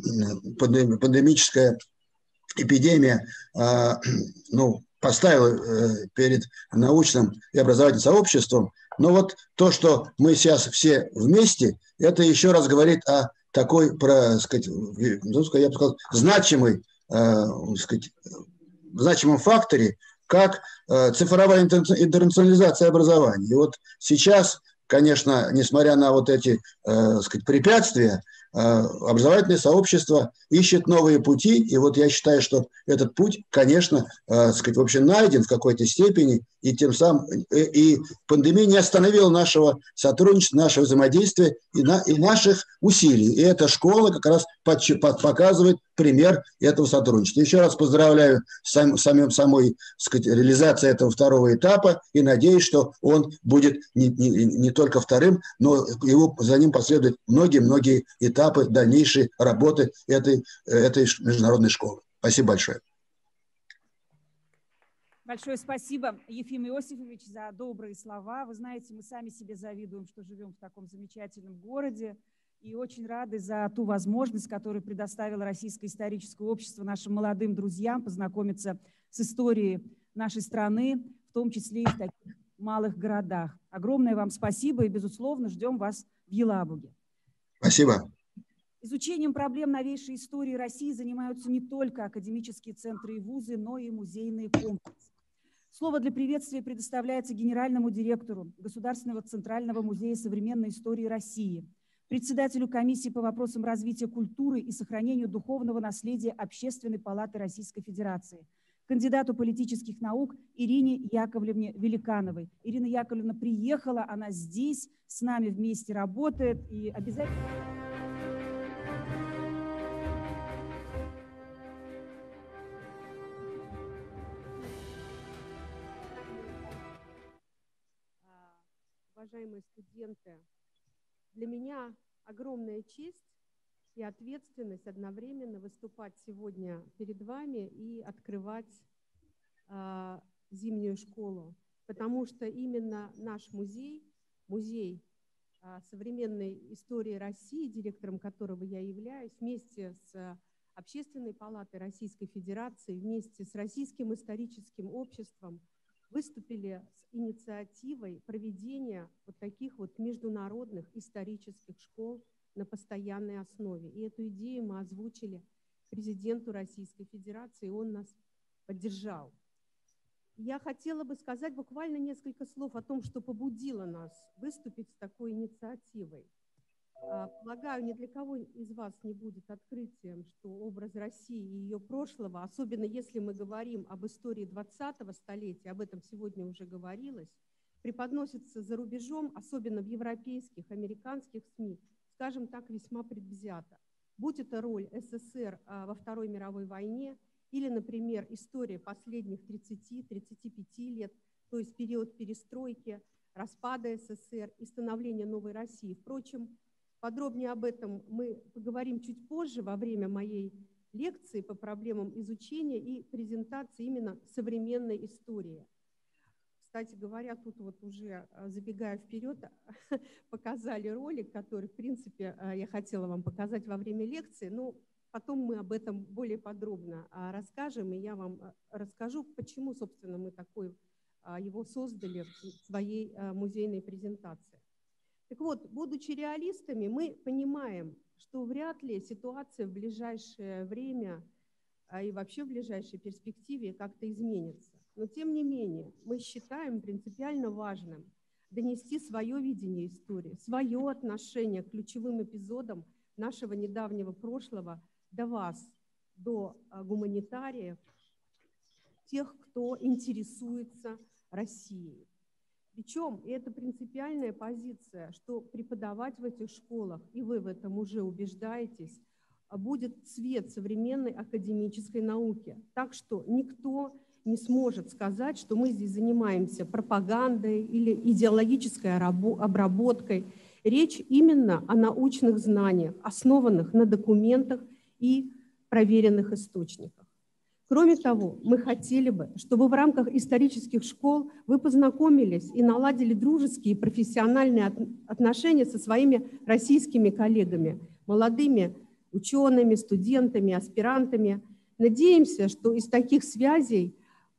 пандемическая эпидемия, э, ну, поставила э, перед научным и образовательным сообществом, но вот то, что мы сейчас все вместе, это еще раз говорит о такой, про, сказать, ну, я бы сказал, значимой, э, сказать, значимом факторе, как э, цифровая интернационализация образования. И вот сейчас, конечно, несмотря на вот эти, э, сказать, препятствия, образовательное сообщество ищет новые пути, и вот я считаю, что этот путь, конечно, сказать, вообще найден в какой-то степени, и тем самым и пандемия не остановила нашего сотрудничества, нашего взаимодействия и, на, и наших усилий. И эта школа как раз под, под, показывает пример этого сотрудничества. Еще раз поздравляю с сам, самим, самой, сказать, реализацией этого второго этапа и надеюсь, что он будет не, не, не только вторым, но его, за ним последуют многие-многие этапы дальнейшей работы этой, этой международной школы. Спасибо большое. Большое спасибо, Ефим Иосифович, за добрые слова. Вы знаете, мы сами себе завидуем, что живем в таком замечательном городе, и очень рады за ту возможность, которую предоставило Российское историческое общество нашим молодым друзьям познакомиться с историей нашей страны, в том числе и в таких малых городах. Огромное вам спасибо и, безусловно, ждем вас в Елабуге. Спасибо. Изучением проблем новейшей истории России занимаются не только академические центры и вузы, но и музейные комплексы. Слово для приветствия предоставляется генеральному директору Государственного центрального музея современной истории России, председателю комиссии по вопросам развития культуры и сохранению духовного наследия Общественной палаты Российской Федерации, кандидату политических наук Ирине Яковлевне Великановой. Ирина Яковлевна приехала, она здесь, с нами вместе работает и обязательно... Уважаемые студенты, для меня огромная честь и ответственность одновременно выступать сегодня перед вами и открывать э, зимнюю школу, потому что именно наш музей, музей э, современной истории России, директором которого я являюсь, вместе с Общественной палатой Российской Федерации, вместе с Российским историческим обществом выступили с инициативой проведения вот таких вот международных исторических школ на постоянной основе. И эту идею мы озвучили президенту Российской Федерации, и он нас поддержал. Я хотела бы сказать буквально несколько слов о том, что побудило нас выступить с такой инициативой. Полагаю, ни для кого из вас не будет открытием, что образ России и ее прошлого, особенно если мы говорим об истории двадцатого столетия, об этом сегодня уже говорилось, преподносится за рубежом, особенно в европейских, американских СМИ, скажем так, весьма предвзято. Будь это роль СССР во Второй мировой войне или, например, история последних тридцати-тридцати пяти лет, то есть период перестройки, распада СССР и становления новой России. Впрочем, подробнее об этом мы поговорим чуть позже во время моей лекции по проблемам изучения и презентации именно современной истории. Кстати говоря, тут вот уже, забегая вперед, показали ролик, который, в принципе, я хотела вам показать во время лекции, но потом мы об этом более подробно расскажем, и я вам расскажу, почему, собственно, мы такой его создали в своей музейной презентации. Так вот, будучи реалистами, мы понимаем, что вряд ли ситуация в ближайшее время и вообще в ближайшей перспективе как-то изменится. Но тем не менее, мы считаем принципиально важным донести свое видение истории, свое отношение к ключевым эпизодам нашего недавнего прошлого до вас, до гуманитариев, тех, кто интересуется Россией. Причем, и это принципиальная позиция, что преподавать в этих школах, и вы в этом уже убеждаетесь, будет цвет современной академической науки. Так что никто не сможет сказать, что мы здесь занимаемся пропагандой или идеологической обработкой. Речь именно о научных знаниях, основанных на документах и проверенных источниках. Кроме того, мы хотели бы, чтобы в рамках исторических школ вы познакомились и наладили дружеские и профессиональные отношения со своими российскими коллегами, молодыми учеными, студентами, аспирантами. Надеемся, что из таких связей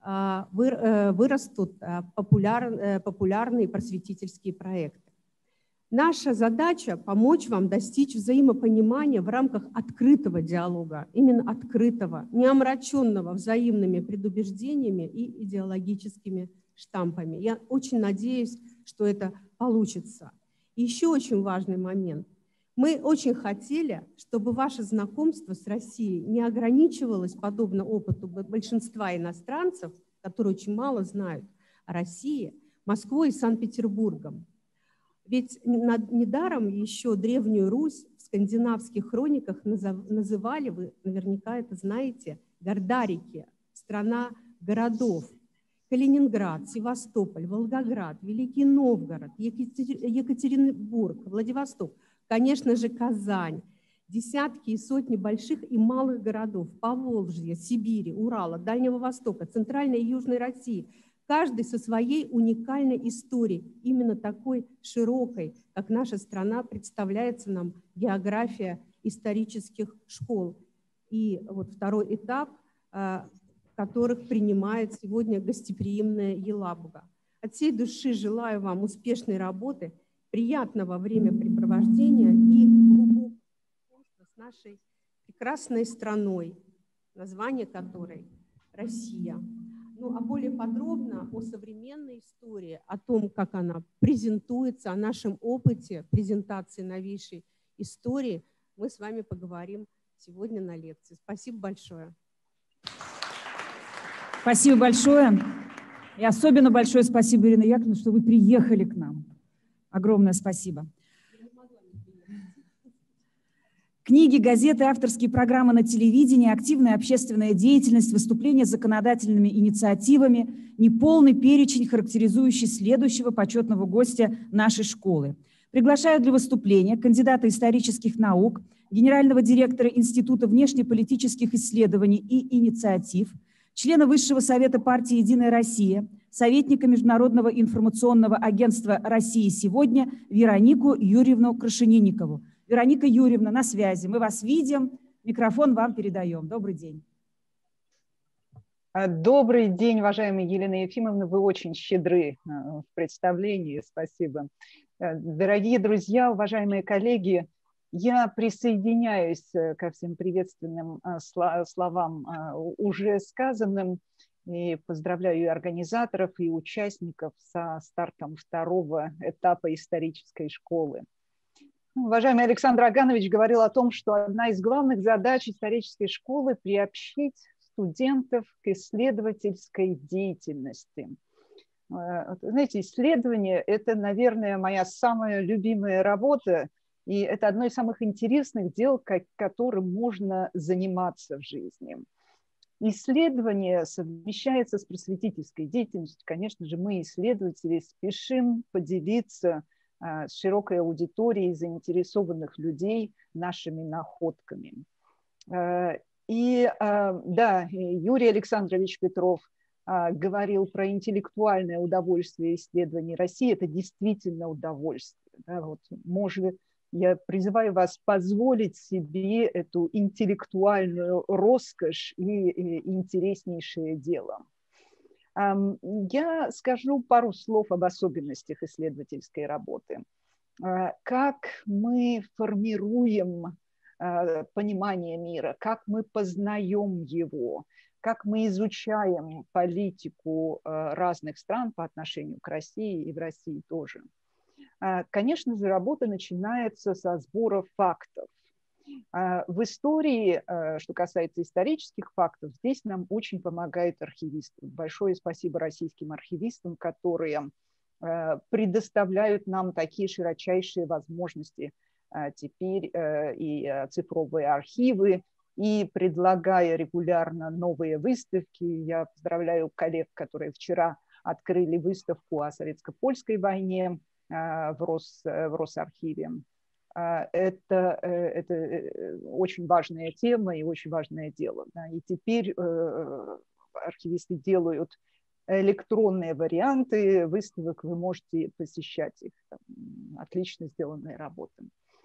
вырастут популярные просветительские проекты. Наша задача – помочь вам достичь взаимопонимания в рамках открытого диалога, именно открытого, не омраченного взаимными предубеждениями и идеологическими штампами. Я очень надеюсь, что это получится. И еще очень важный момент. Мы очень хотели, чтобы ваше знакомство с Россией не ограничивалось, подобно опыту большинства иностранцев, которые очень мало знают о России, Москвой и Санкт-Петербургом. Ведь недаром еще Древнюю Русь в скандинавских хрониках называли, вы наверняка это знаете, Гордарики, страна городов. Калининград, Севастополь, Волгоград, Великий Новгород, Екатеринбург, Владивосток, конечно же, Казань, десятки и сотни больших и малых городов Поволжья, Сибири, Урала, Дальнего Востока, Центральной и Южной России, каждый со своей уникальной историей, именно такой широкой, как наша страна, представляется нам география исторических школ. И вот второй этап, которых принимает сегодня гостеприимная Елабуга. От всей души желаю вам успешной работы, приятного времяпрепровождения и глубокого знакомства с нашей прекрасной страной, название которой Россия. Ну, а более подробно о современной истории, о том, как она презентуется, о нашем опыте презентации новейшей истории, мы с вами поговорим сегодня на лекции. Спасибо большое. Спасибо большое. И особенно большое спасибо, Ирина Яковлевна, что вы приехали к нам. Огромное спасибо. Книги, газеты, авторские программы на телевидении, активная общественная деятельность, выступления с законодательными инициативами, неполный перечень, характеризующий следующего почетного гостя нашей школы. Приглашаю для выступления кандидата исторических наук, генерального директора Института внешнеполитических исследований и инициатив, члена Высшего совета партии «Единая Россия», советника Международного информационного агентства «Россия сегодня» Веронику Юрьевну Крашенинникову. Вероника Юрьевна, на связи. Мы вас видим. Микрофон вам передаем. Добрый день. Добрый день, уважаемая Елена Ефимовна. Вы очень щедры в представлении. Спасибо. Дорогие друзья, уважаемые коллеги, я присоединяюсь ко всем приветственным словам, уже сказанным, и поздравляю и организаторов, и участников со стартом второго этапа исторической школы. Уважаемый Александр Аганович говорил о том, что одна из главных задач исторической школы – приобщить студентов к исследовательской деятельности. Знаете, исследование – это, наверное, моя самая любимая работа, и это одно из самых интересных дел, которым можно заниматься в жизни. Исследование совмещается с просветительской деятельностью. Конечно же, мы, исследователи, спешим поделиться с широкой аудиторией заинтересованных людей нашими находками. И да, Юрий Александрович Петров говорил про интеллектуальное удовольствие исследований России. Это действительно удовольствие. Да, вот, может, я призываю вас позволить себе эту интеллектуальную роскошь и интереснейшее дело. Я скажу пару слов об особенностях исследовательской работы. Как мы формируем понимание мира, как мы познаем его, как мы изучаем политику разных стран по отношению к России и в России тоже. Конечно же, работа начинается со сбора фактов. В истории, что касается исторических фактов, здесь нам очень помогают архивисты. Большое спасибо российским архивистам, которые предоставляют нам такие широчайшие возможности теперь и цифровые архивы, и предлагая регулярно новые выставки. Я поздравляю коллег, которые вчера открыли выставку о советско-польской войне в, Рос, в Росархиве. Это, это очень важная тема и очень важное дело. И теперь архивисты делают электронные варианты выставок, вы можете посещать их. Отлично сделанная работа.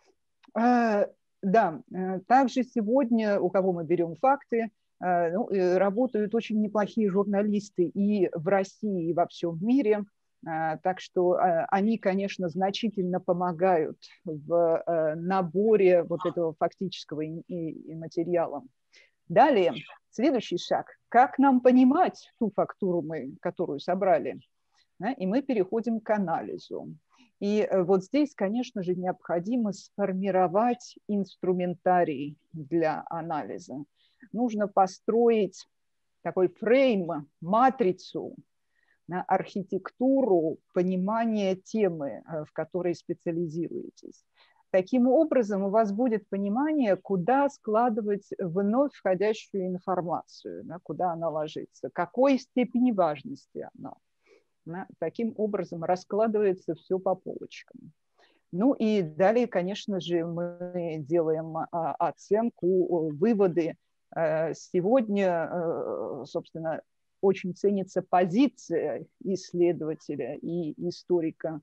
Да, также сегодня, у кого мы берем факты, ну, работают очень неплохие журналисты и в России, и во всем мире. Так что они, конечно, значительно помогают в наборе вот этого фактического материала. Далее, следующий шаг. Как нам понимать ту фактуру, мы, которую собрали? И мы переходим к анализу. И вот здесь, конечно же, необходимо сформировать инструментарий для анализа. Нужно построить такой фрейм, матрицу, архитектуру понимания темы, в которой специализируетесь. Таким образом, у вас будет понимание, куда складывать вновь входящую информацию, да, куда она ложится, какой степени важности она. Да. Таким образом раскладывается все по полочкам. Ну и далее, конечно же, мы делаем а, оценку, выводы. Сегодня, собственно, очень ценится позиция исследователя и историка.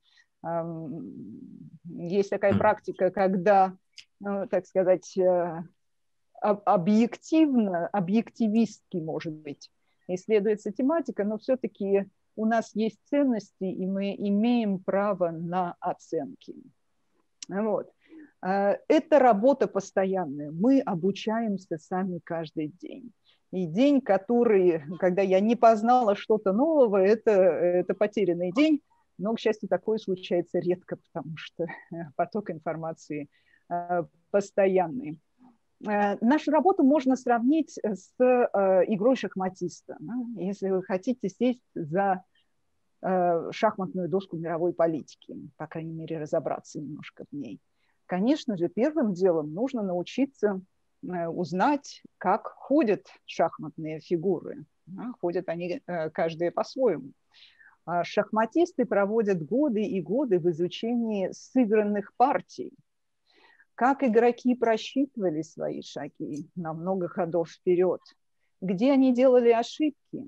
Есть такая практика, когда, так сказать, объективно, объективистски, может быть, исследуется тематика, но все-таки у нас есть ценности, и мы имеем право на оценки. Вот. Это работа постоянная. Мы обучаемся сами каждый день. И день, который, когда я не познала что-то нового, это, это потерянный день. Но, к счастью, такое случается редко, потому что поток информации постоянный. Нашу работу можно сравнить с игрой шахматиста. Если вы хотите сесть за шахматную доску мировой политики, по крайней мере, разобраться немножко в ней. Конечно же, первым делом нужно научиться узнать, как ходят шахматные фигуры. Ходят они каждая по-своему. Шахматисты проводят годы и годы в изучении сыгранных партий. Как игроки просчитывали свои шаги на много ходов вперед, где они делали ошибки,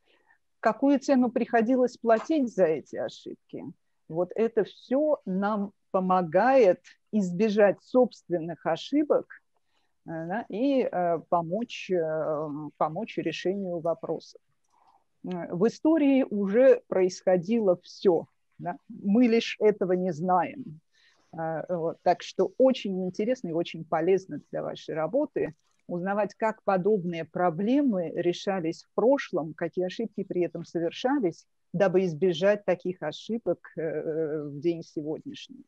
какую цену приходилось платить за эти ошибки. Вот это все нам помогает избежать собственных ошибок, да, и э, помочь, э, помочь решению вопросов. В истории уже происходило все. Да? Мы лишь этого не знаем. Э, вот, так что очень интересно и очень полезно для вашей работы узнавать, как подобные проблемы решались в прошлом, какие ошибки при этом совершались, дабы избежать таких ошибок э, в день сегодняшний.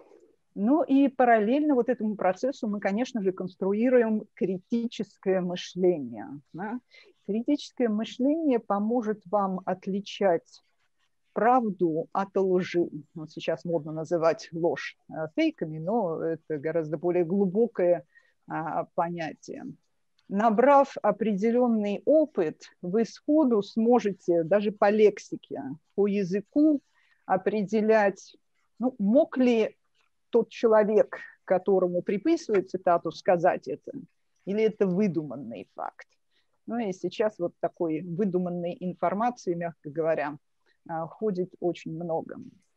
Ну и параллельно вот этому процессу мы, конечно же, конструируем критическое мышление. Да? Критическое мышление поможет вам отличать правду от лжи. Вот сейчас модно называть ложь фейками, но это гораздо более глубокое а, понятие. Набрав определенный опыт, вы сходу сможете даже по лексике, по языку определять, ну, мог ли тот человек, которому приписывают цитату, сказать это, или это выдуманный факт. Ну и сейчас вот такой выдуманной информации, мягко говоря, ходит очень много.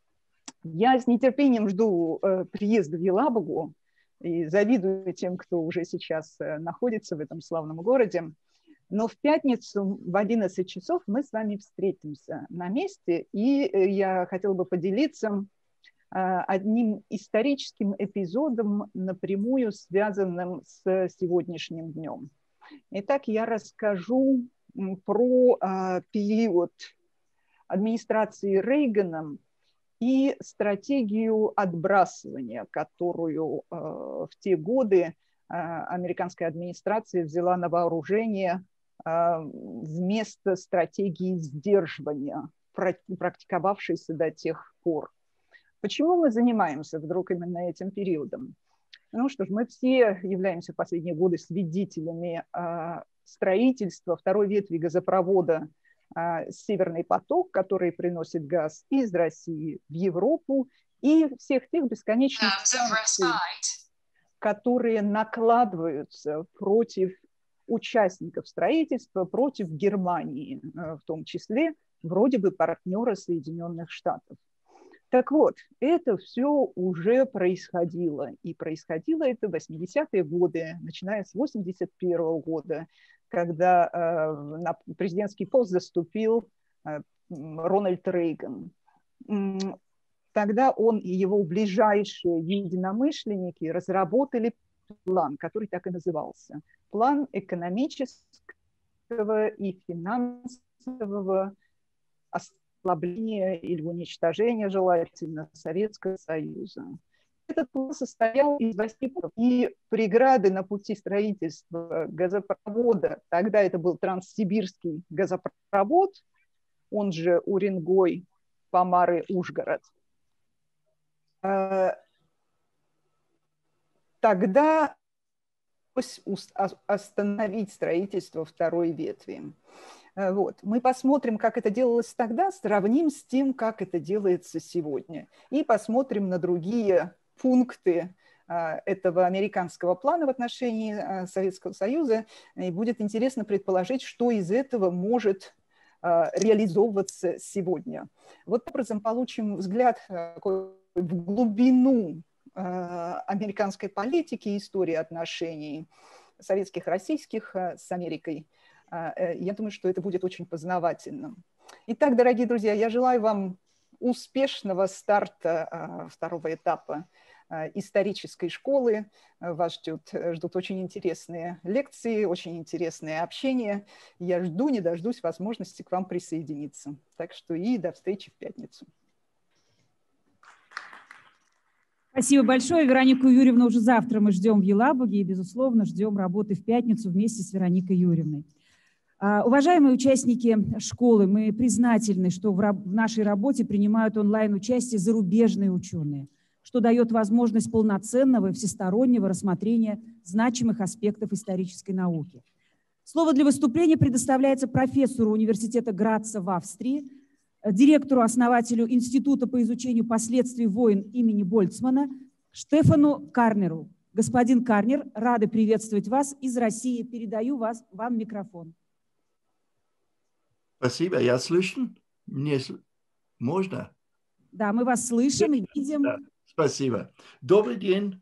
Я с нетерпением жду приезда в Елабугу и завидую тем, кто уже сейчас находится в этом славном городе. Но в пятницу в одиннадцать часов мы с вами встретимся на месте, и я хотела бы поделиться одним историческим эпизодом, напрямую связанным с сегодняшним днем. Итак, я расскажу про период администрации Рейгана и стратегию отбрасывания, которую в те годы американская администрация взяла на вооружение вместо стратегии сдерживания, практиковавшейся до тех пор. Почему мы занимаемся вдруг именно этим периодом? Ну что ж, мы все являемся в последние годы свидетелями строительства второй ветви газопровода «Северный поток», который приносит газ из России в Европу, и всех тех бесконечных санкций, которые накладываются против участников строительства, против Германии, в том числе, вроде бы партнера Соединенных Штатов. Так вот, это все уже происходило, и происходило это в восьмидесятые годы, начиная с восемьдесят первого года, когда э, на президентский пост заступил э, Рональд Рейган. Тогда он и его ближайшие единомышленники разработали план, который так и назывался. План экономического и финансового ослабления или уничтожения, желательно, Советского Союза. Этот план состоял из восьми пунктов, и преграды на пути строительства газопровода, тогда это был Транссибирский газопровод, он же Уренгой, Помары, Ужгород. Тогда остановить строительство второй ветви. Вот. Мы посмотрим, как это делалось тогда, сравним с тем, как это делается сегодня. И посмотрим на другие пункты этого американского плана в отношении Советского Союза. И будет интересно предположить, что из этого может реализовываться сегодня. Вот образом получим взгляд в глубину американской политики и истории отношений советских, российских с Америкой. Я думаю, что это будет очень познавательно. Итак, дорогие друзья, я желаю вам успешного старта второго этапа исторической школы. Вас ждет, ждут очень интересные лекции, очень интересное общение. Я жду, не дождусь возможности к вам присоединиться. Так что и до встречи в пятницу. Спасибо большое. Веронику Юрьевну уже завтра мы ждем в Елабуге и, безусловно, ждем работы в пятницу вместе с Вероникой Юрьевной. Уважаемые участники школы, мы признательны, что в нашей работе принимают онлайн-участие зарубежные ученые, что дает возможность полноценного и всестороннего рассмотрения значимых аспектов исторической науки. Слово для выступления предоставляется профессору университета Граца в Австрии, директору, основателю Института по изучению последствий войн имени Больцмана Штефану Карнеру. Господин Карнер, рады приветствовать вас из России. Передаю вас, вам микрофон. Спасибо. Я слышен? Мне можно? Да, мы вас слышим и видим. Да, спасибо. Добрый день.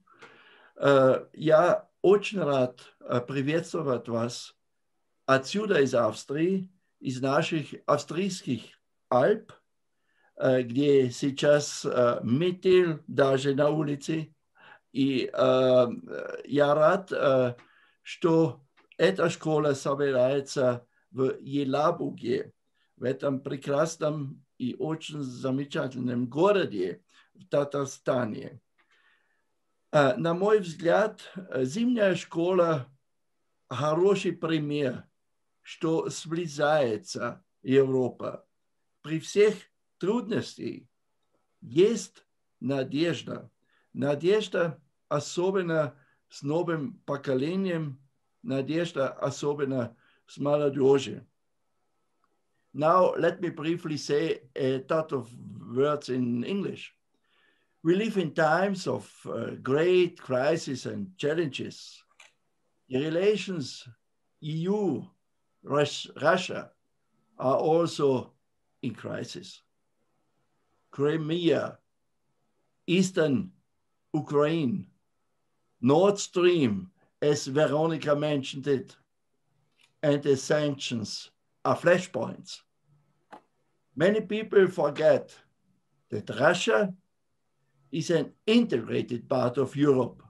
Я очень рад приветствовать вас отсюда из Австрии, из наших австрийских Альп, где сейчас метель даже на улице. И я рад, что эта школа собирается в Елабуге, в этом прекрасном и очень замечательном городе в Татарстане. На мой взгляд, зимняя школа – хороший пример, что сближается Европа. При всех трудностях есть надежда. Надежда особенно с новым поколением, надежда особенно с молодежью. Now, let me briefly say a lot of words in English. We live in times of uh, great crises and challenges. The relations E U, Russia are also in crisis. Crimea, Eastern Ukraine, Nord Stream, as Veronica mentioned it, and the sanctions are flashpoints. Many people forget that Russia is an integrated part of Europe.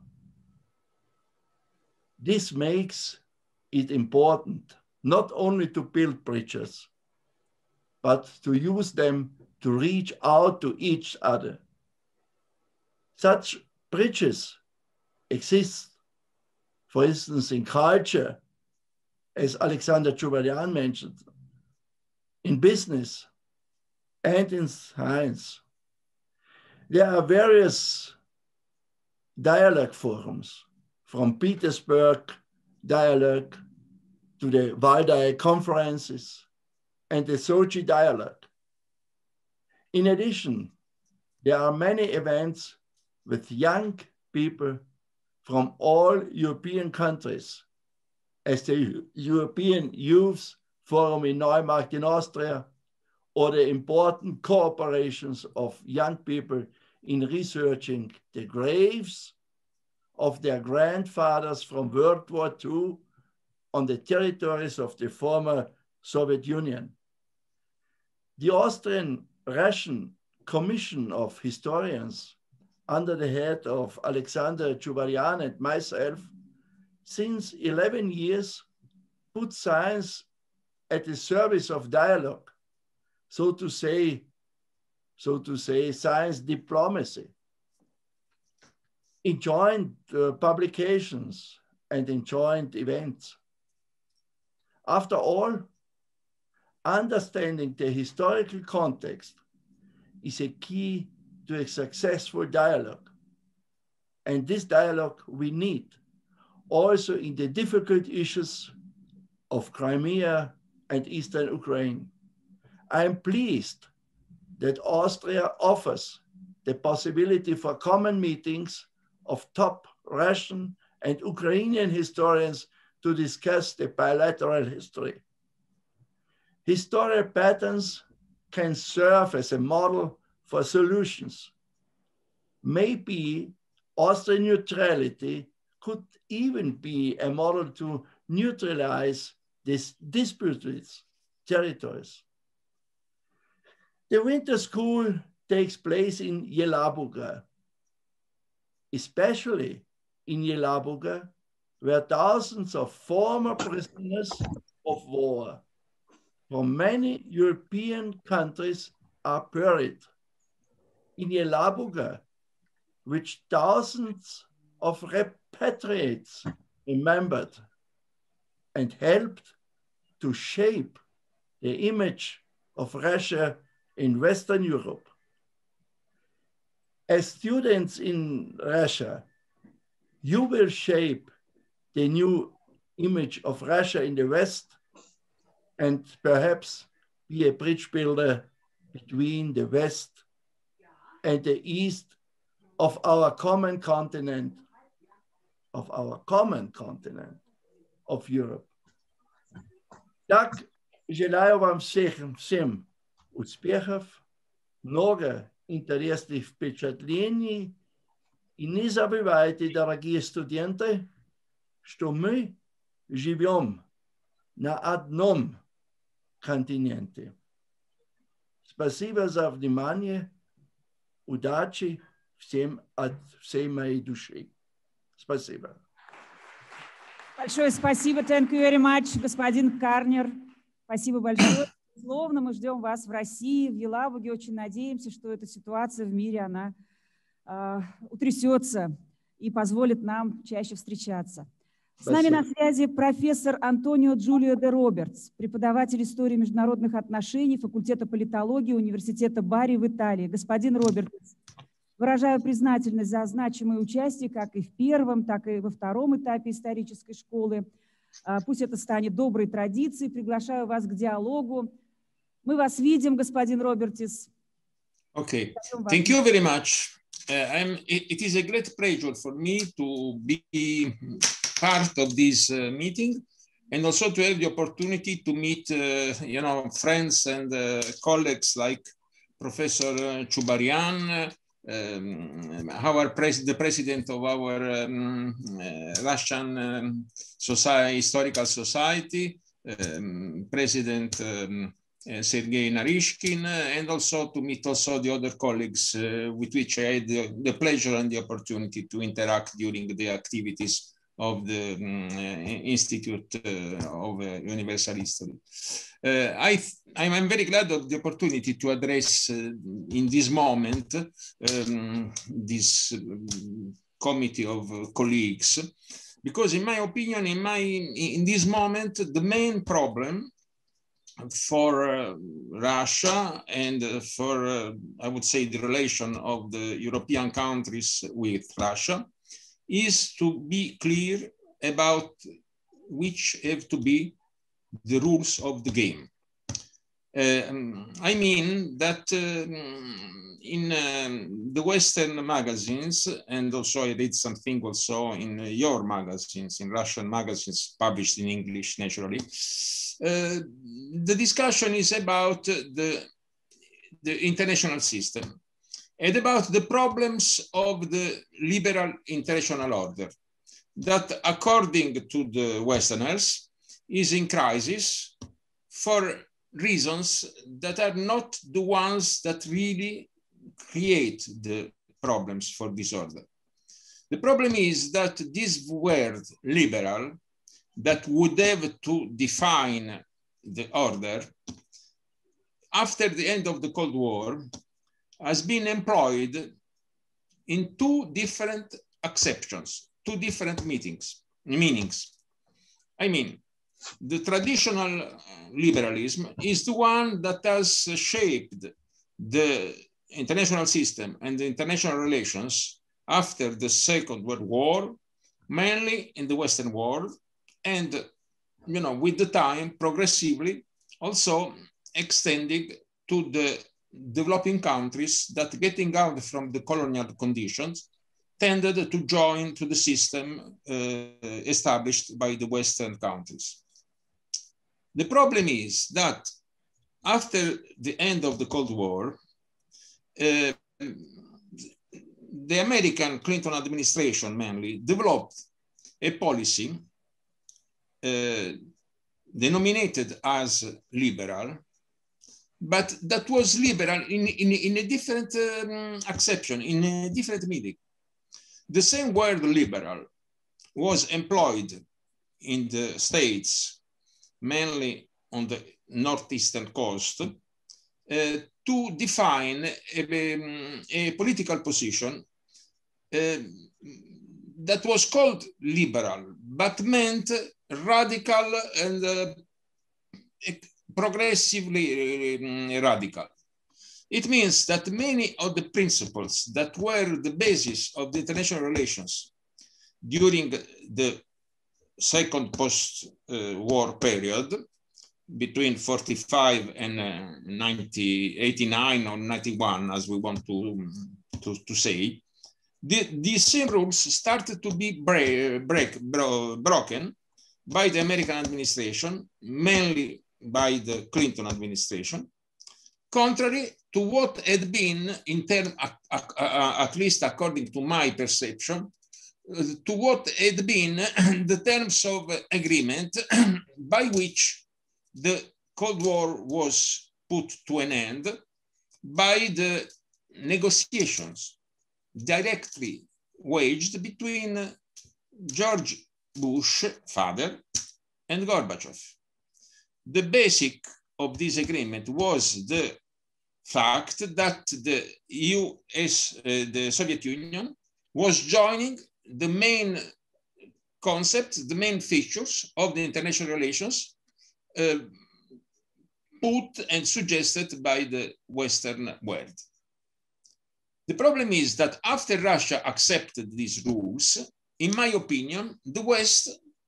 This makes it important not only to build bridges, but to use them to reach out to each other. Such bridges exist, for instance, in culture, as Alexander Chubalian mentioned, in business and in science. There are various dialogue forums, from Petersburg dialogue to the Valdai conferences and the Sochi dialogue. In addition, there are many events with young people from all European countries, as the European Youth Forum in Neumarkt in Austria, or the important cooperations of young people in researching the graves of their grandfathers from World War Two on the territories of the former Soviet Union. The Austrian-Russian Commission of Historians, under the head of Alexander Chubalian and myself, since eleven years, put science at the service of dialogue, so to say, so to say, science diplomacy, in joint uh, publications and in joint events. After all, understanding the historical context is a key to a successful dialogue. And this dialogue we need also in the difficult issues of Crimea and Eastern Ukraine. I am pleased that Austria offers the possibility for common meetings of top Russian and Ukrainian historians to discuss the bilateral history. Historical patterns can serve as a model for solutions. Maybe Austrian neutrality could even be a model to neutralize these disputed territories. The winter school takes place in Yelabuga, especially in Yelabuga, where thousands of former prisoners of war from many European countries are buried. In Yelabuga, which thousands of repatriates remembered and helped to shape the image of Russia in Western Europe. As students in Russia, you will shape the new image of Russia in the West and perhaps be a bridge builder between the West and the East of our common continent, of our common continent of Europe. Так, желаю вам всем, всем успехов, много интересных впечатлений. И не забывайте, дорогие студенты, что мы живем на одном континенте. Спасибо за внимание. Удачи всем от всей моей души. Спасибо. Большое спасибо. Thank you very much, господин Карнер. Спасибо большое. Безусловно, мы ждем вас в России, в Елабуге. Очень надеемся, что эта ситуация в мире, она э, утрясется и позволит нам чаще встречаться. С нами на связи профессор Антонио Джулио де Робертс, преподаватель истории международных отношений факультета политологии Университета Бари в Италии. Господин Робертс, выражаю признательность за значимое участие как и в первом, так и во втором этапе исторической школы. Пусть это станет доброй традицией. Приглашаю вас к диалогу. Мы вас видим, господин Робертс. Okay, thank you very much. Uh, I'm, it, it is a great pleasure for me to be part of this uh, meeting and also to have the opportunity to meet, uh, you know, friends and uh, colleagues like Professor Chubarian, um, our pres the president of our um, uh, Russian um, Society, Historical Society, um, President um, uh, Sergei Narishkin, uh, and also to meet also the other colleagues uh, with which I had the, the pleasure and the opportunity to interact during the activities of the um, uh, Institute uh, of uh, Universal History. Uh, I I'm very glad of the opportunity to address uh, in this moment um, this um, committee of uh, colleagues, because in my opinion, in my in this moment, the main problem for uh, Russia and uh, for uh, I would say the relation of the European countries with Russia is to be clear about which have to be the rules of the game. Uh, I mean that uh, in um, the Western magazines, and also I read something also in your magazines, in Russian magazines published in English naturally, uh, the discussion is about the, the international system and about the problems of the liberal international order that, according to the Westerners, is in crisis for reasons that are not the ones that really create the problems for disorder. The problem is that this word liberal that would have to define the order after the end of the Cold War, has been employed in two different acceptions, two different meetings, meanings. I mean, the traditional liberalism is the one that has shaped the international system and the international relations after the Second World War, mainly in the Western world, and, you know, with the time, progressively also extending to the developing countries that, getting out from the colonial conditions, tended to join to the system uh, established by the Western countries. The problem is that after the end of the Cold War, uh, the American Clinton administration mainly developed a policy uh, denominated as liberal, but that was liberal in, in, in a different um, acception, in a different meaning. The same word liberal was employed in the States, mainly on the northeastern coast, uh, to define a, a political position uh, that was called liberal, but meant radical and uh, progressively uh, radical. It means that many of the principles that were the basis of the international relations during the second post-war period, between forty-five and uh, ninety, eighty-nine or ninety-one, as we want to, to, to say, the, these same rules started to be break, break, bro, broken by the American administration, mainly by the Clinton administration, contrary to what had been, in term, at least according to my perception, to what had been the terms of agreement by which the Cold War was put to an end by the negotiations directly waged between George Bush, father, and Gorbachev. The basic of this agreement was the fact that the U S, uh, the Soviet Union, was joining the main concepts, the main features of the international relations uh, put and suggested by the Western world. The problem is that after Russia accepted these rules, in my opinion, the West,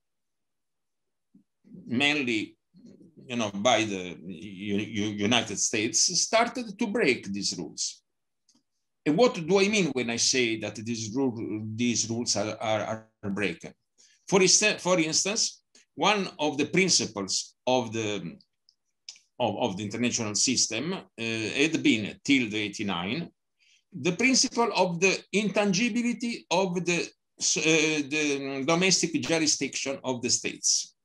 mainly, you know, by the United States, started to break these rules. And what do I mean when I say that these, rule, these rules are, are, are broken? For, for instance, one of the principles of the, of, of the international system uh, had been, till the eighty-nine, the principle of the intangibility of the, uh, the domestic jurisdiction of the states.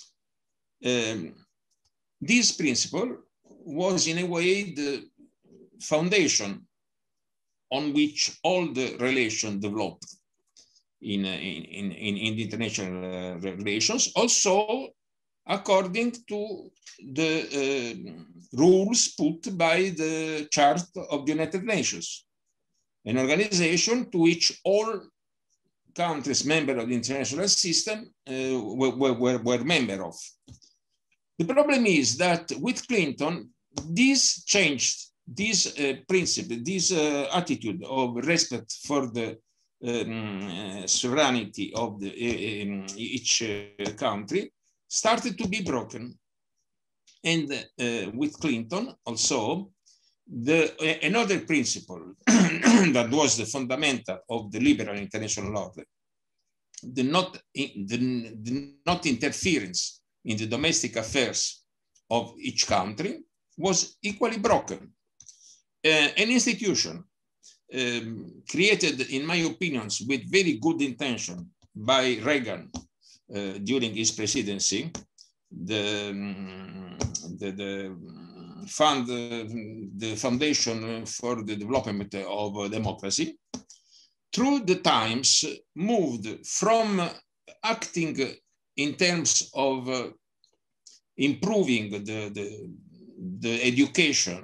Um, this principle was in a way the foundation on which all the relations developed in, in, in, in the international uh, relations, also according to the uh, rules put by the Charter of the United Nations, an organization to which all countries members of the international system uh, were, were, were members of. The problem is that with Clinton, this changed, this uh, principle, this uh, attitude of respect for the um, uh, sovereignty of the, uh, um, each uh, country started to be broken. And uh, with Clinton also, the, uh, another principle that was the fundamental of the liberal international order, the not, the, the not interference in the domestic affairs of each country, was equally broken. Uh, an institution um, created, in my opinions, with very good intention by Reagan uh, during his presidency, the, um, the, the fund, uh, the Foundation for the Development of Democracy, through the times moved from acting in terms of uh, improving the, the, the education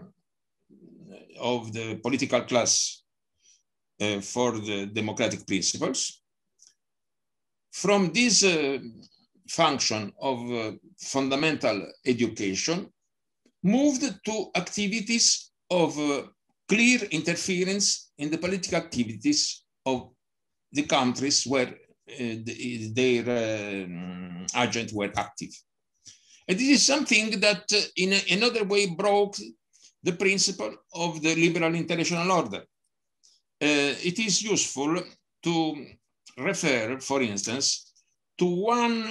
of the political class uh, for the democratic principles. From this uh, function of uh, fundamental education, moved to activities of uh, clear interference in the political activities of the countries where uh, the, their uh, agents were active. And this is something that uh, in a, another way broke the principle of the liberal international order. Uh, it is useful to refer, for instance, to one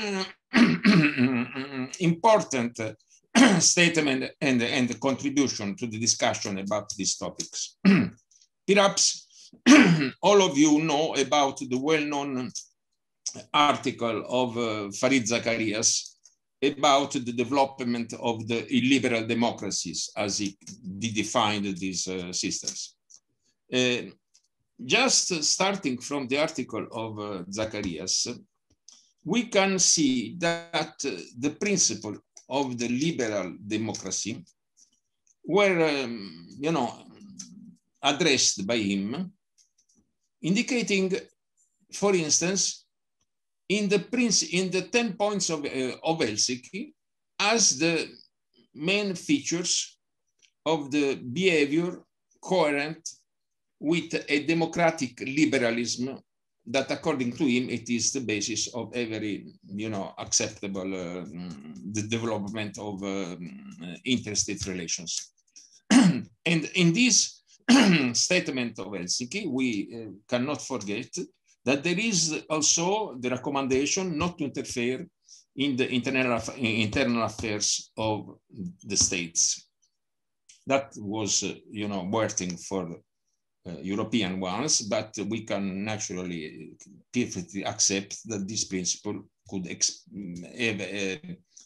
uh, important uh, statement and, and contribution to the discussion about these topics. Perhaps all of you know about the well-known article of uh, Fareed Zakaria about the development of the illiberal democracies as he defined these uh, systems. Uh, just starting from the article of uh, Zacharias, we can see that uh, the principle of the liberal democracy were, um, you know, addressed by him, indicating, for instance, in the prince in the ten points of, uh, of Helsinki as the main features of the behavior coherent with a democratic liberalism that, according to him, it is the basis of every, you know, acceptable uh, the development of uh, interstate relations. And in this statement of Helsinki, we uh, cannot forget that there is also the recommendation not to interfere in the internal, internal affairs of the states. That was, uh, you know, working for uh, European ones, but we can naturally perfectly accept that this principle could have a,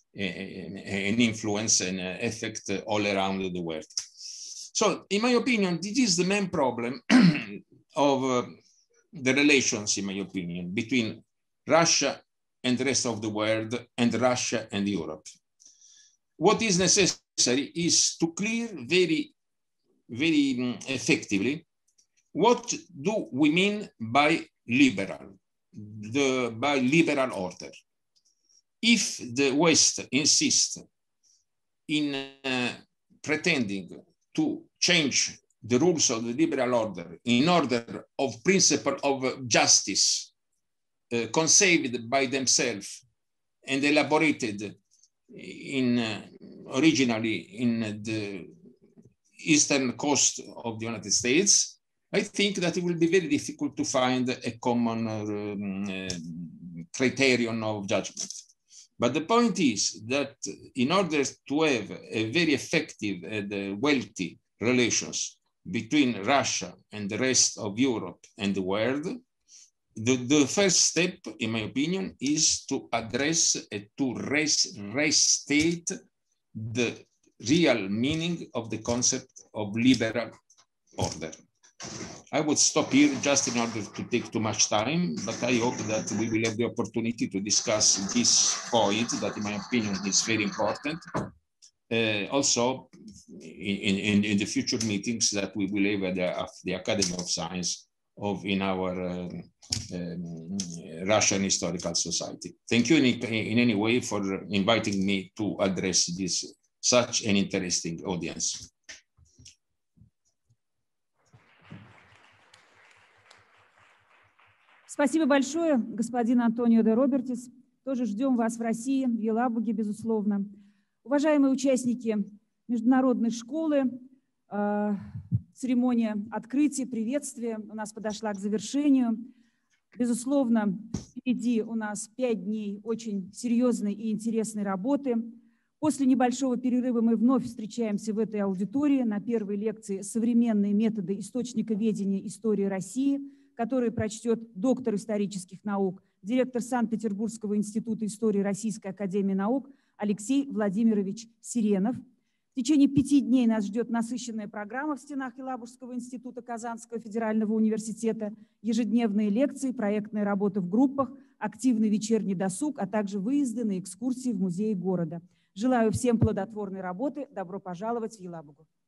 a, an influence and effect all around the world. So, in my opinion, this is the main problem of uh, the relations, in my opinion, between Russia and the rest of the world and Russia and Europe. What is necessary is to clear very, very um, effectively what do we mean by liberal, the, by liberal order. If the West insists in uh, pretending to change the rules of the liberal order in order of principle of justice uh, conceived by themselves and elaborated in uh, originally in the eastern coast of the United States, I think that it will be very difficult to find a common um, uh, criterion of judgment. But the point is that in order to have a very effective and uh, wealthy relations between Russia and the rest of Europe and the world, the, the first step, in my opinion, is to address and to res, restate the real meaning of the concept of liberal order. I would stop here just in order to take too much time, but I hope that we will have the opportunity to discuss this point that, in my opinion, is very important. Uh, also, in, in, in the future meetings that we will have at the, at the Academy of Science of in our uh, um, Russian Historical Society. Thank you in, in any way for inviting me to address this such an interesting audience. Спасибо большое, господин Антонио де Робертис. Тоже ждем вас в России, в Елабуге, безусловно. Уважаемые участники международной школы, церемония открытия, приветствия у нас подошла к завершению. Безусловно, впереди у нас пять дней очень серьезной и интересной работы. После небольшого перерыва мы вновь встречаемся в этой аудитории на первой лекции «Современные методы источниковедения истории России», который прочтет доктор исторических наук, директор Санкт-Петербургского института истории Российской академии наук Алексей Владимирович Сиренов. В течение пяти дней нас ждет насыщенная программа в стенах Елабужского института Казанского федерального университета, ежедневные лекции, проектные работы в группах, активный вечерний досуг, а также выезды на экскурсии в музеи города. Желаю всем плодотворной работы. Добро пожаловать в Елабугу.